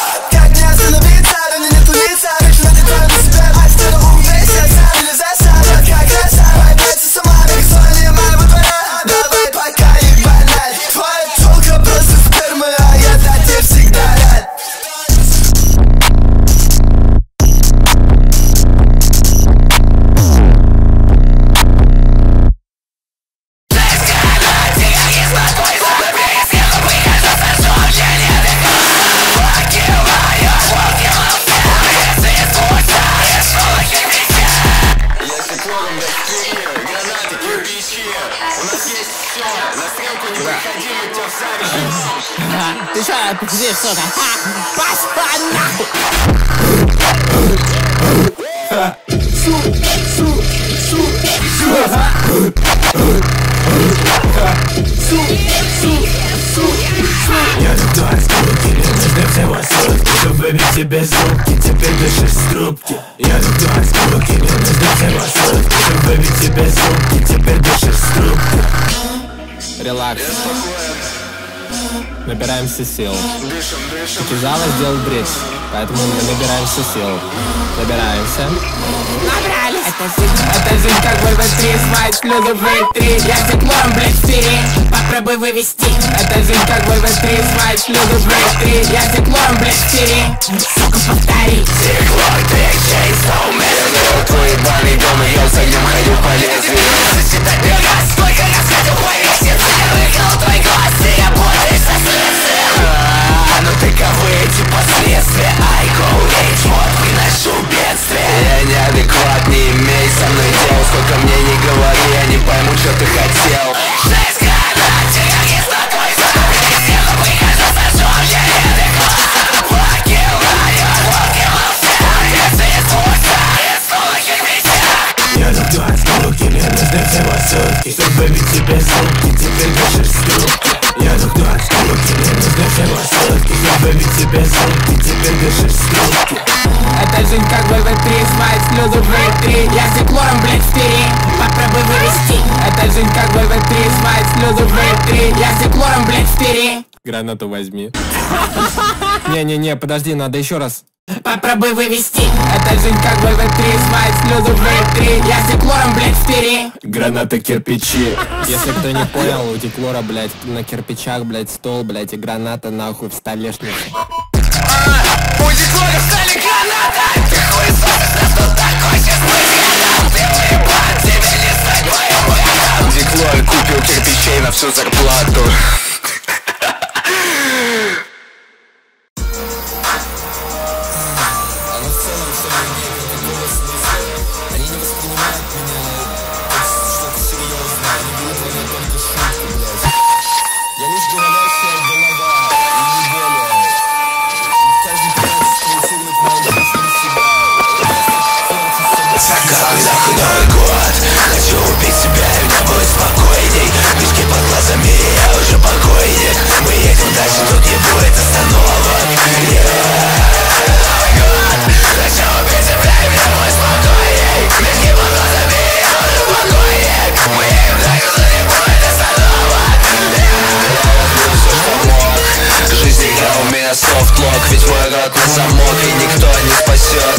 Ты что, пиздишь, сука? Пошла нахуй! Я никто из трубки, мне нужны всего сутки, чтобы выбить тебе зубки, теперь дышишь с трубки. Я никто из трубки, мне нужны всего сутки, чтобы выбить тебе зубки, теперь дышишь с трубки. Релакс. Набираемся сил. Кизала сделал бред, поэтому мы набираемся сил. Набираемся. Набрались! Это жизнь, это жизнь как бы в три, свои слезы в три. Я циклон, блядь, в тире, попробуй вывести. Это жизнь как бы в три, свои слезы в три. Я циклон, блядь, в тире, сука, повтори. Циклон, ты чей соумер. Твой ебаный дом, и я за ним ходю по лезвию. Засчитать не раз, сколько раз ходил по месяцу. Я выиграл твой глаз, и я борюсь со следствием. А ну ты кого эти последствия? I go rage, вот выношу бедствие. Я неадекват, не имей со мной дел. Сколько мне не говори, я не пойму, что ты хотел. Шесть гранат, террорист на твой зад. Из всех выхожу, сожжём, я неадекват. Fucking riot, walking on fire. This is what's up, снова хермитя. Я никто из трубки, мне нужны всего сутки, чтобы выбить тебе зубки, теперь дышишь с трубки. Я никто из трубки, мне нужны всего сутки, чтобы выбить тебе зубки, теперь дышишь с трубки. Это жизнь как бы в три, свои слезы в три. Я циклором, блядь, в тире, попробуй вывести. Это жизнь как бы в три, свои слезы в три. Я циклором, блядь, в тире. Гранату возьми. Не-не-не, подожди, надо еще раз. Попробуй вывести. Это жизнь как бы в три, свои слезы в три. Я циклором, блядь, в тире. Граната кирпичи. Если кто не понял, у Диклора, блядь, на кирпичах, блядь, стол, блядь, и граната нахуй в столешнице. У Диклора вашу зарплату. Когда Новый год, хочу убить себя и мне будет спокойней. Мешки под глазами, я уже покойник. Мы едем дальше, тут не будет остановок. Новый год, хочу убить себя и мне будет спокойней. Мешки под глазами, я уже покойник. Мы едем дальше, тут не будет остановок. Жизнь игра у меня софтлок, ведь мой рот на замок и никто не спасет.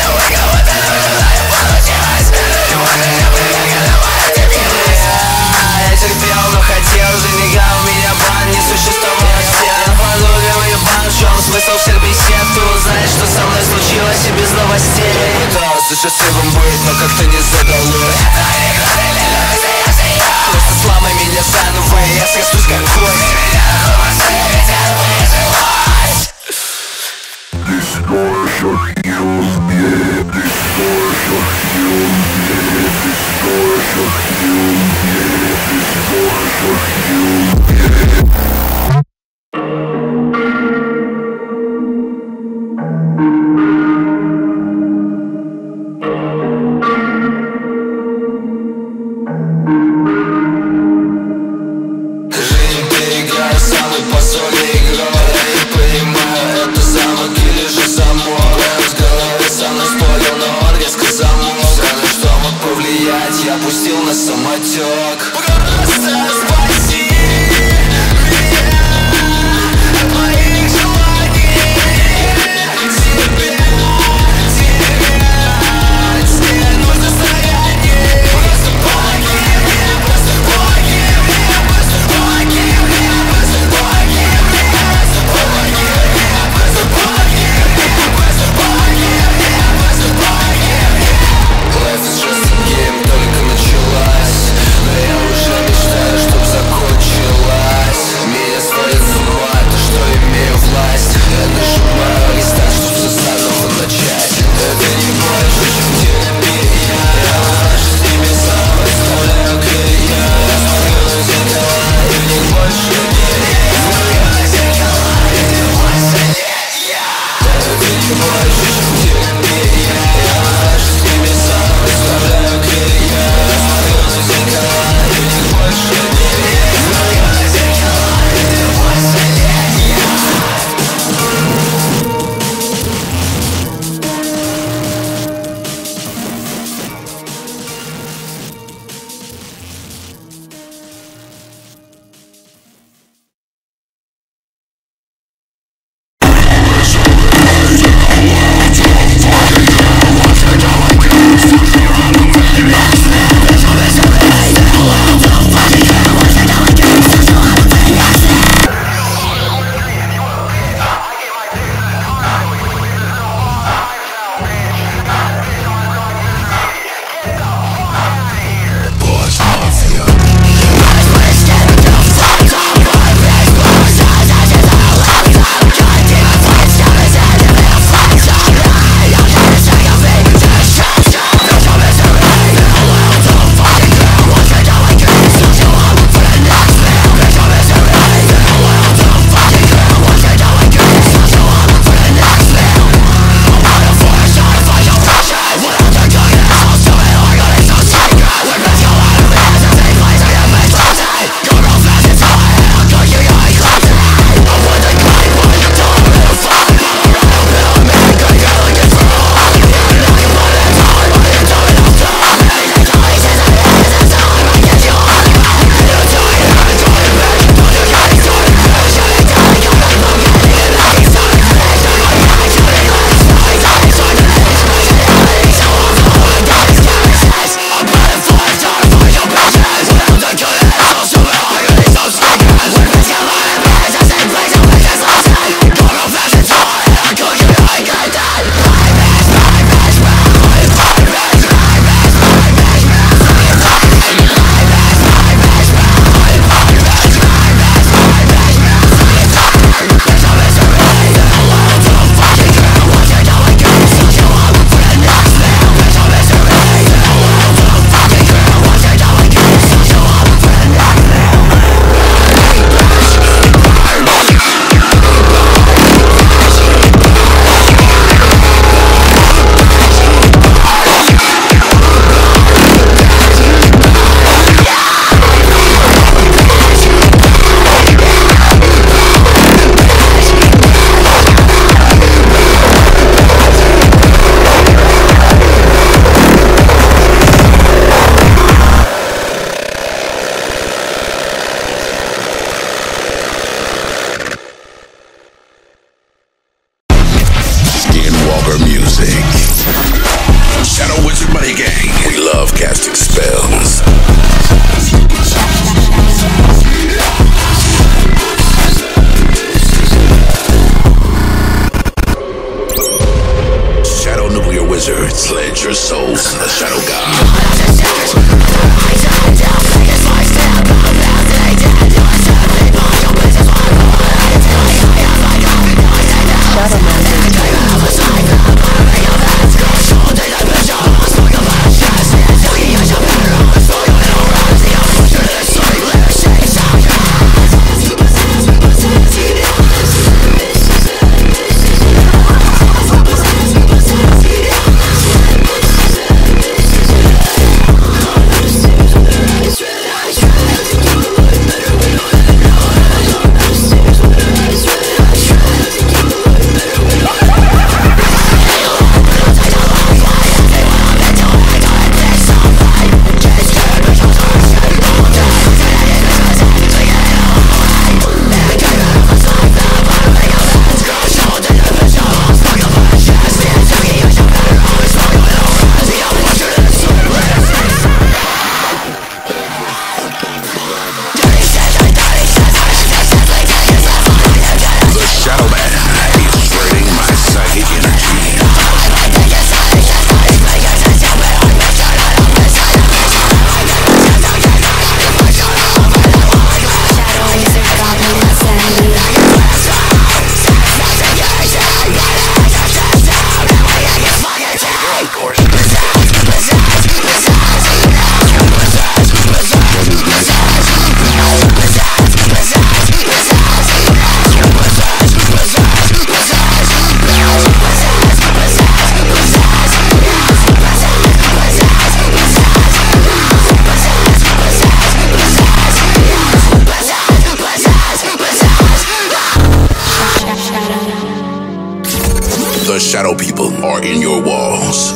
Я терпел, но хотел, жизнь играл в меня бан, не существовал стен. Подруга уебан, в чем смысл всех бесед? Ты узнаешь, что со мной случилось и без новостей. Пытался счастливым быть, но как-то не задалось. Просто сломай меня заново, и я срастусь как кость. Жизнь переиграю, самый позорный игрок. Я не понимаю, это замок или же замок. В голове со мной спорил, но он резко замолк. На что мог повлиять, я пустил на самотек. Просто спаси меня от моих желаний. Тебя терять не нужно стояние. Просто помоги мне, просто помоги мне, просто помоги мне, просто помоги мне, просто помоги мне, просто помоги мне, просто помоги мне, просто помоги мне. Life is just a game, только началась, но я уже мечтаю, чтоб закончилась. Меня сводит с ума то, что имею власть. Я нажимаю рестарт, чтоб все заново начать. Это не мой жизнь, терапия. Я нахожусь с ними сам, оставляю крылья. Я смотрю на зеркала, и в них больше нет. Я смотрю на зеркала, и в них больше нет. Это не мой жизнь, терапия. Я нахожусь с ними сам, оставляю крылья. Я смотрю на зеркала, и в них больше нет. Я смотрю на зеркала, и в них больше нет. Wow. Sled your souls to the shadow god. The shadow people are in your walls.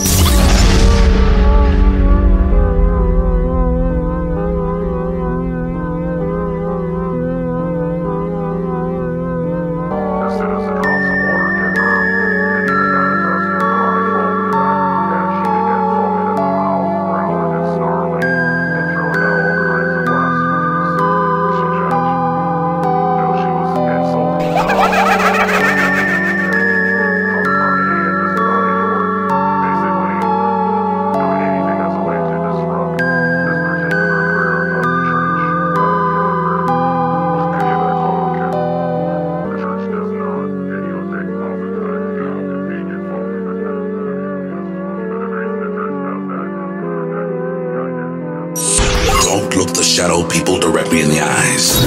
Don't look the shadow people directly in the eyes.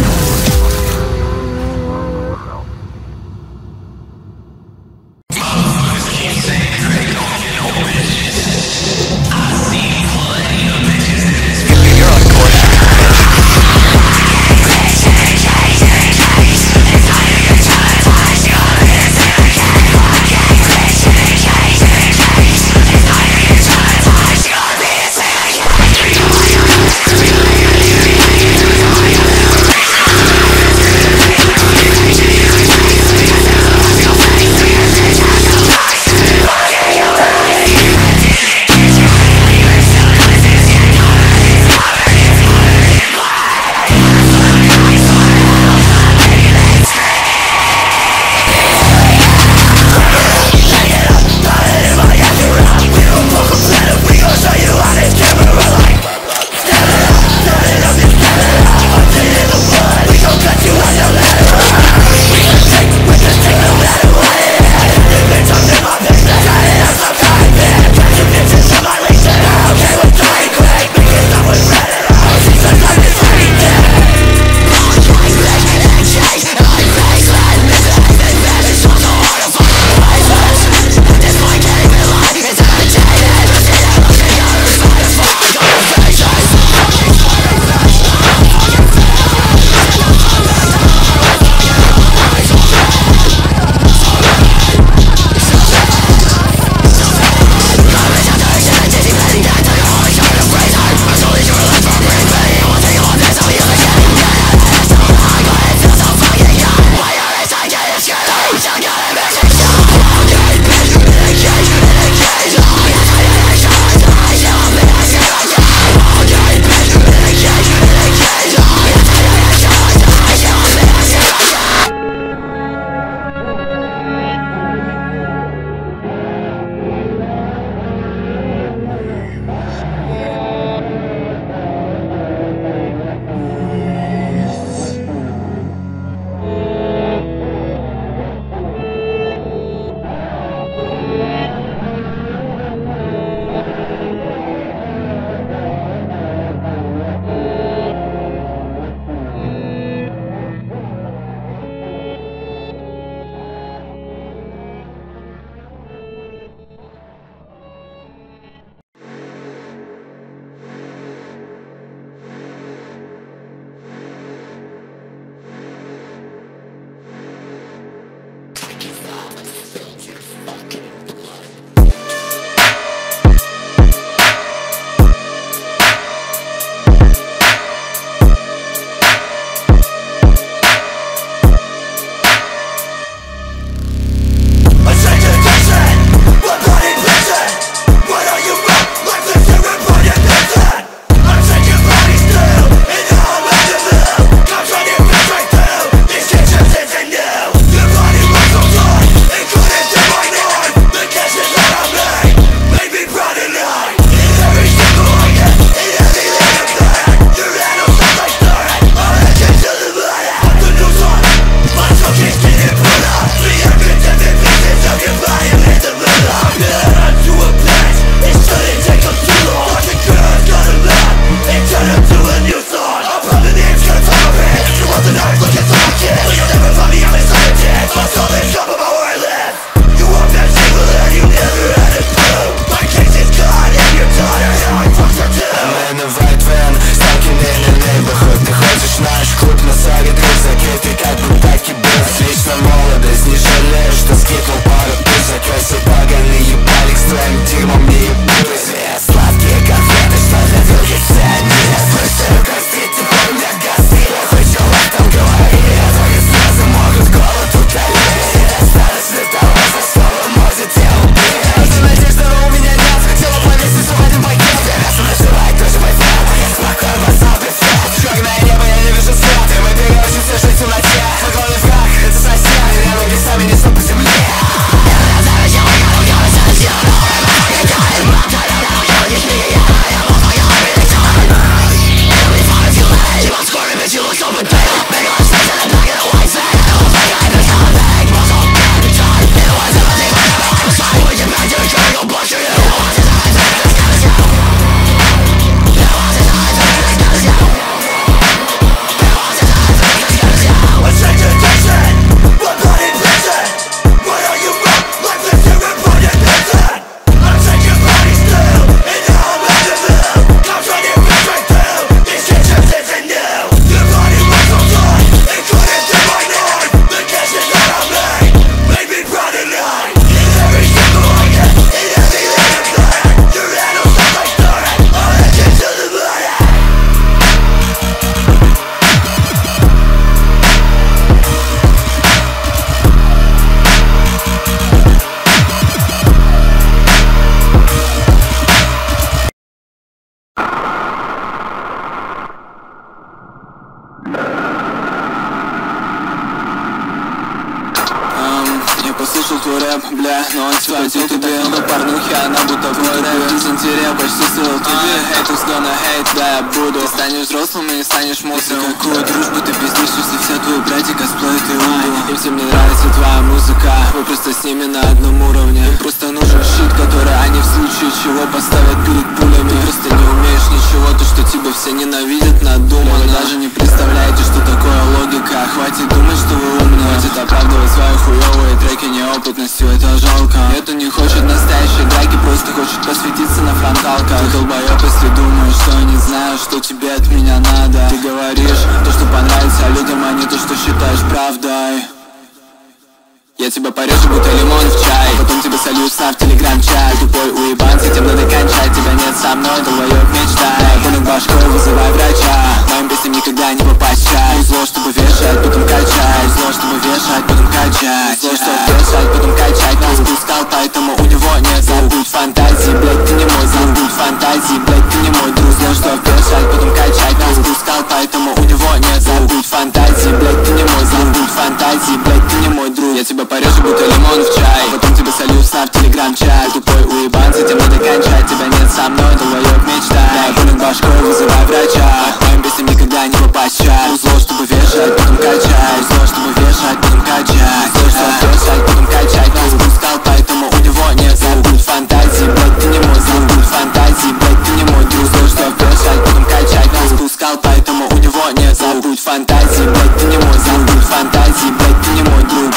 тебя, но он схватил тебе много порнухи, она будто твой рэп. Дизентерия почти слил тебе. Haters gonna hate, да, я буду. Ты станешь взрослым и не станешь мусором. Какую дружбу ты пиздишь, если все твои братья косплеят и уду. Им всем не нравится твоя музыка, вы просто с ними на одном уровне. Им просто нужен щит, который они в случае чего поставят перед пулями. Ты просто не умеешь ничего, то что тебя все ненавидят надуманно. Вы даже не представляете, что такое логика. Хватит думать, что вы умные. Хватит оправдывать свои хуёвые треки неопытностью, это жалко. Это не хочет настоящей драки, просто хочет посвятиться на фронталках. Ты долбоёб, если думаешь, что я не знаю, что тебе от меня надо. Ты говоришь то, что понравится людям, а не то, что считаешь правдой. Я тебя порежу, будто лимон в чай. Потом тебя солью сна в телеграм-чат. Тупой уебан, с этим надо кончать. Тебя нет со мной, долбоёб, мечтай. Пулем башкой, вызывай врача. Моим песням никогда не попасть в чай. Зло, чтобы вешать, потом качать. Зло, чтобы вешать, потом качать. Зло, чтобы вешать, потом качать. Нас пускал, поэтому у него нет. Забудь фантазии, блядь, ты не мой. Забудь фантазии, блядь, ты не мой друг. Зло, чтобы вешать, потом качать. Нас пускал, поэтому у него нет. Забудь фантазии, блядь, ты не мой. Забудь фантазии, блядь, ты не мой друг. Я тебя порежу, будто лимон в чай. Потом тебя солью сна в телеграм-чат. Тупой уебан, с этим надо кончать. Тебя нет со мной, долбоёб, мечтай. Пулем башкой, вызывай врача. Моим песням никогда не попасть в чай. Зло, чтобы вешать, потом качать. Зло, чтобы вешать, потом качать. Зло, чтобы вешать, потом качать. Нас пускал, поэтому у него нет. Забудь фантазии, блядь, ты не мой. Забудь фантазии, блядь, ты не мой друг. Зло, чтобы вешать, потом качать. Нас пускал, поэтому у него нет. Забудь фантазии, блядь, ты не мой. Забудь фантазии, блядь, ты не мой друг.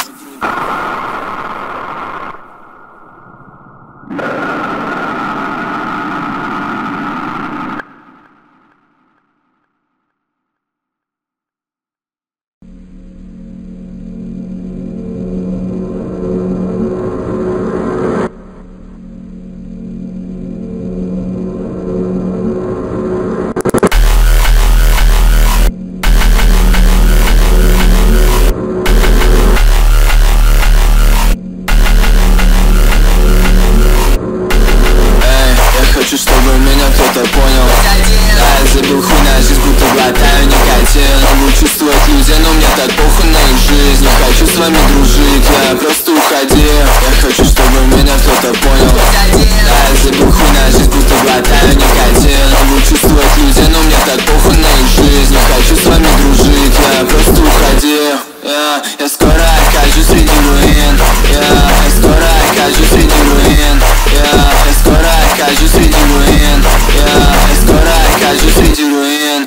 Чтобы меня кто-то понял. Да, я забил хуй на жизнь, будто глотаю никотин. Могу чувствовать людей, но мне так похуй на их жизнь. Не хочу с вами дружить, я просто уходи. Я хочу, чтобы меня кто-то понял. Да, я забил хуй на жизнь, будто глотаю никотин. Могу чувствовать людей, но мне так похуй на их жизнь. Не хочу с вами дружить, я просто уходи. Я, я скоро окажусь среди руин. Я, я скоро окажусь среди руин. Я, я скоро окажусь среди руин. Я, я скоро окажусь среди руин.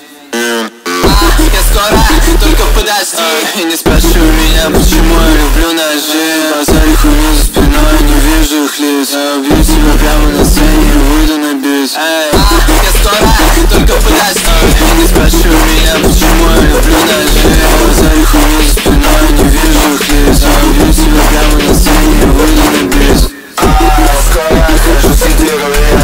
Я скоро, только подожди. И не спрашивай меня, почему я люблю ножи. Базарю хуйню за спиной, не вижу их лиц. Я убью тебя прямо на сцене и выйду на бис. Я скоро, только подожди. И не спрашивай меня, почему я люблю ножи. Базарю хуйню за спиной, не вижу их лиц. Я убью тебя прямо на сцене и выйду на бис. Я скоро окажусь среди руин.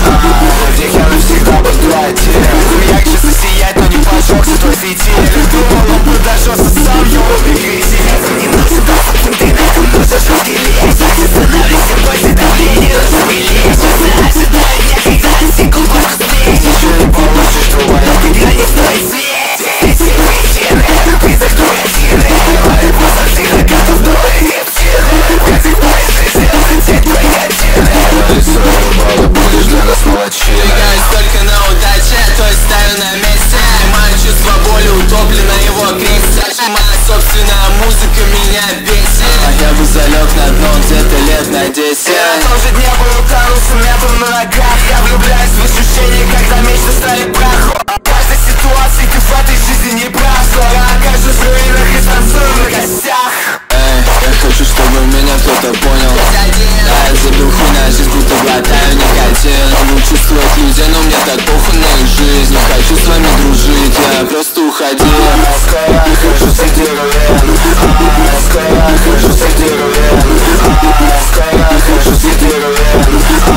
В них я навсегда буду один. Хуяк сейчас засиять, но не пожёгся твой светильник. Думал, он подожжётся сам, его прикрытие. Не нужен доступ к интернету, нужен жёсткий лес. Останавливайся после давления, распылись. Ожидаю дня, когда отсекут ваш встреч. Ничего не получишь, твоя игра не стоит свет. Эти причины, призрак твой один. Мои позорцы готов новые рептилы. Как их моей жизни, улететь твои отчины. Нарисую баллы, будешь для нас молодчиной. Двигаюсь только на удаче, то есть стою на месте. Снимаю чувство боли, утоплено его крестья. Моя собственная музыка меня бесит. А я бы залег на дно где-то лет на десять. Я на том же дне был утонул с метом на ногах. Я влюбляюсь в ощущение, когда мечты стали прахом. В каждой ситуации ты в этой жизни не прав. Скоро окажусь в руинах и станцую на костях. Эй, я хочу, чтобы меня кто-то понял. Да, я забил хуй на жизнь, будто глотаю никотин. Могу чувствовать людей, но мне так похуй на их жизнь. Не хочу с вами дружить, я просто уходи. Я скоро окажусь среди руин. Я скоро окажусь среди руин. Я скоро окажусь среди руин.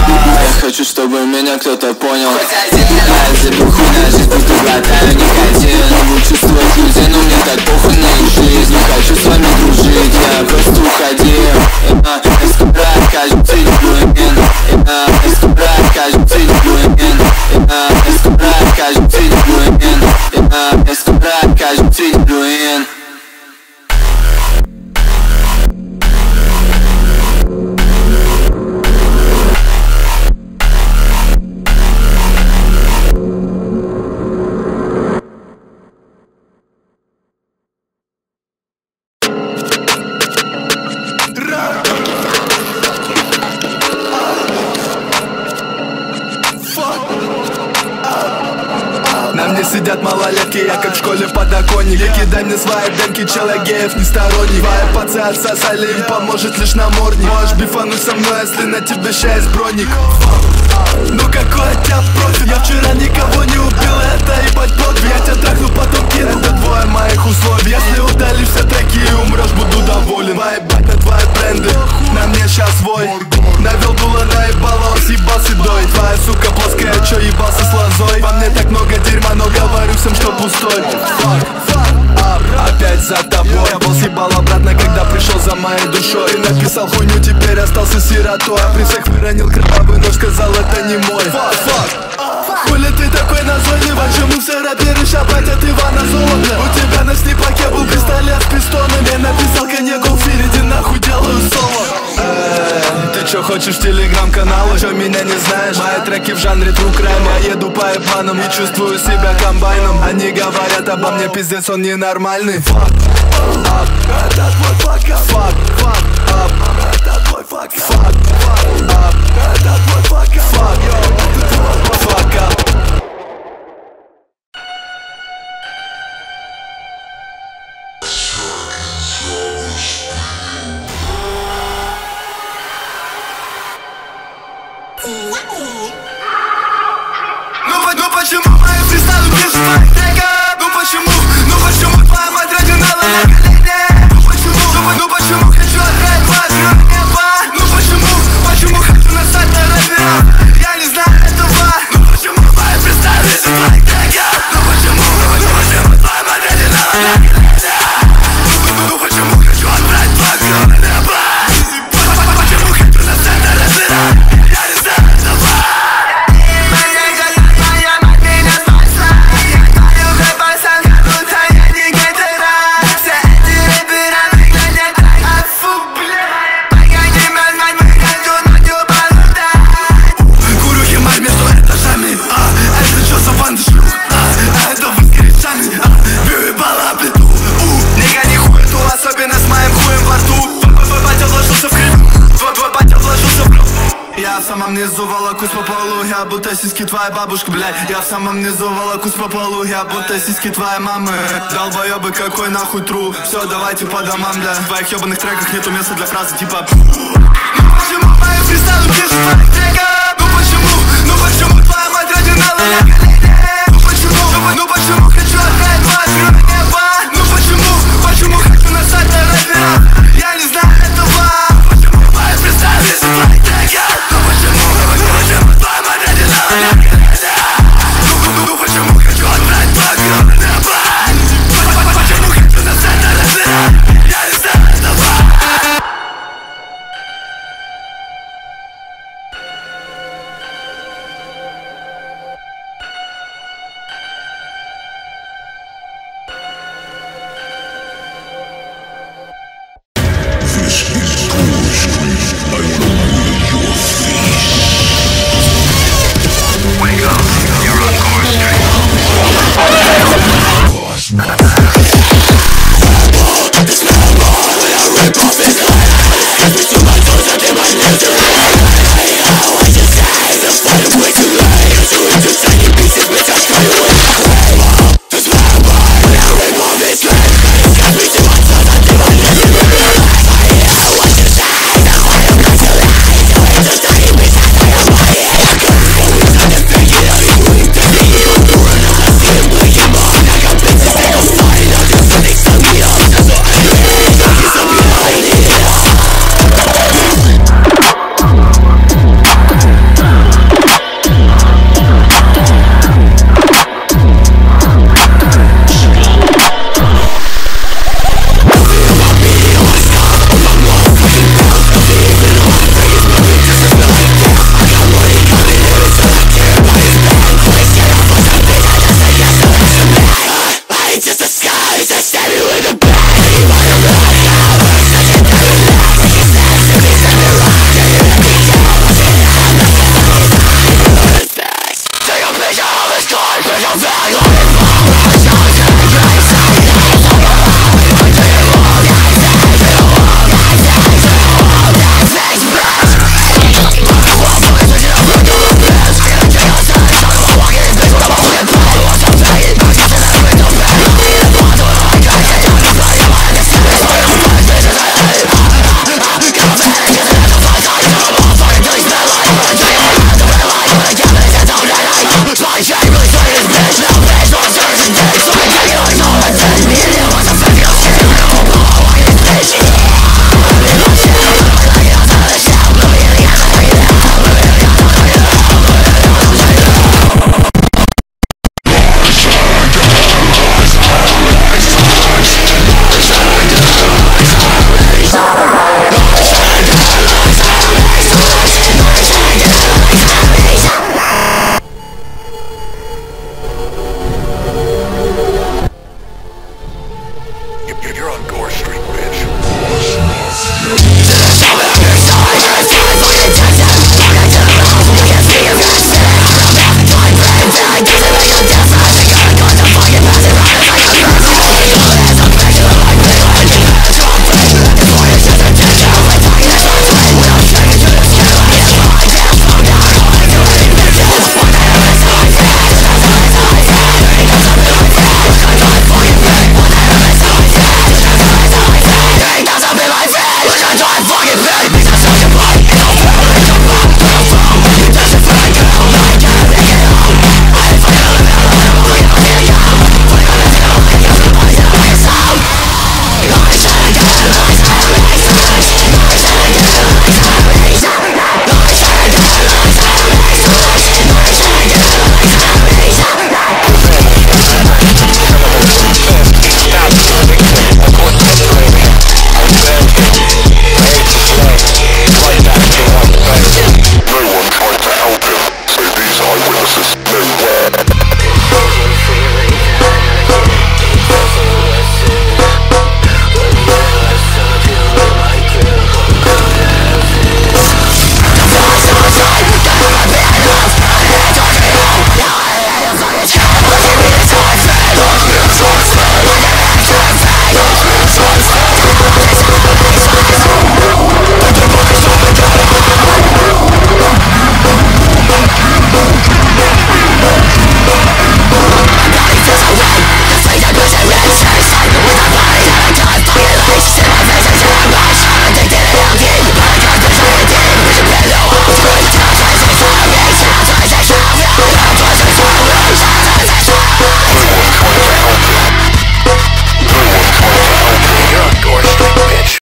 Я хочу, чтобы меня кто-то понял. Я забил хуй на жизнь, будто глотаю никотин. Могу чувствовать людей, но мне так похуй на их жизнь. Не хочу с вами дружить, я просто уходи. Я скоро окажусь среди руин. Я скоро окажусь среди руин. Я скоро окажусь среди руин. Я скоро окажусь среди руин. сидят малолетки, я как в школе подоконник. И кидай мне свои демки, чела геев не сторонник. Твои пацы отсосали, им поможет лишь намордник. Можешь бифануть со мной, если на тебе ща есть броник. Ну какой от тебя профит? Я вчера никого не убил, это ебать подвиг. Я тебя трахну, потом кину, это двое моих условий. Если удалишь все треки и умрешь, буду доволен. Поебать на твои бренды, на мне щас вой. Навел дуло, наебало, он съебал седой. Твоя сука плоская, чё ебался с лозой? Во мне так много дерьма, но говорю всем, что пустой. Fuck, fuck up, опять за тобой. Я был съебал обратно, когда пришел за моей душой. И написал хуйню, теперь остался сиротой. А при всех выронил кровавый нож, сказал, это не мой. Fuck, fuck. Хули ты такой назойливый? Почему все рэперы ща платят Ивана Золота? У тебя на слепаке был пистолет с пистонами. Написал коньяку в фире, иди нахуй, делаю соло. Ты чё хочешь телеграм-каналы? Чё меня не знаешь? Мои треки в жанре true crime. Я еду по ебанам и чувствую себя комбайном. Они говорят обо мне, пиздец, он ненормальный. Fuck up, это твой fuck up. Fuck, fuck up, это твой fuck up. Fuck, fuck up, это твой fuck up. Fuck, это твой fuck up. Ну почему мои фристайлы пишут твоих треков? Ну почему, ну почему твоя мать радинала на колене? Ну почему, ну, ну почему хочу отправить вас на небо? Ну почему, почему хочу насать на рэпера? Я не знаю этого. Ну почему мои фристайлы пишут твоих треков? Ну почему, ну почему твоя мать радинала на колене? Ну почему хочу отправить вас на небо? Почему хочу насать на рэпера? Я не знаю этого. Я в самом низу волокусь по полу, я будто сиськи твоей бабушки, блядь. Я в самом низу волокусь по полу, я будто сиськи твоей мамы. Долбоёбы, какой нахуй тру. Все, давайте по домам, да. В твоих ёбаных треках нету места для фразы типа. Ну почему мои фристайлы пишут?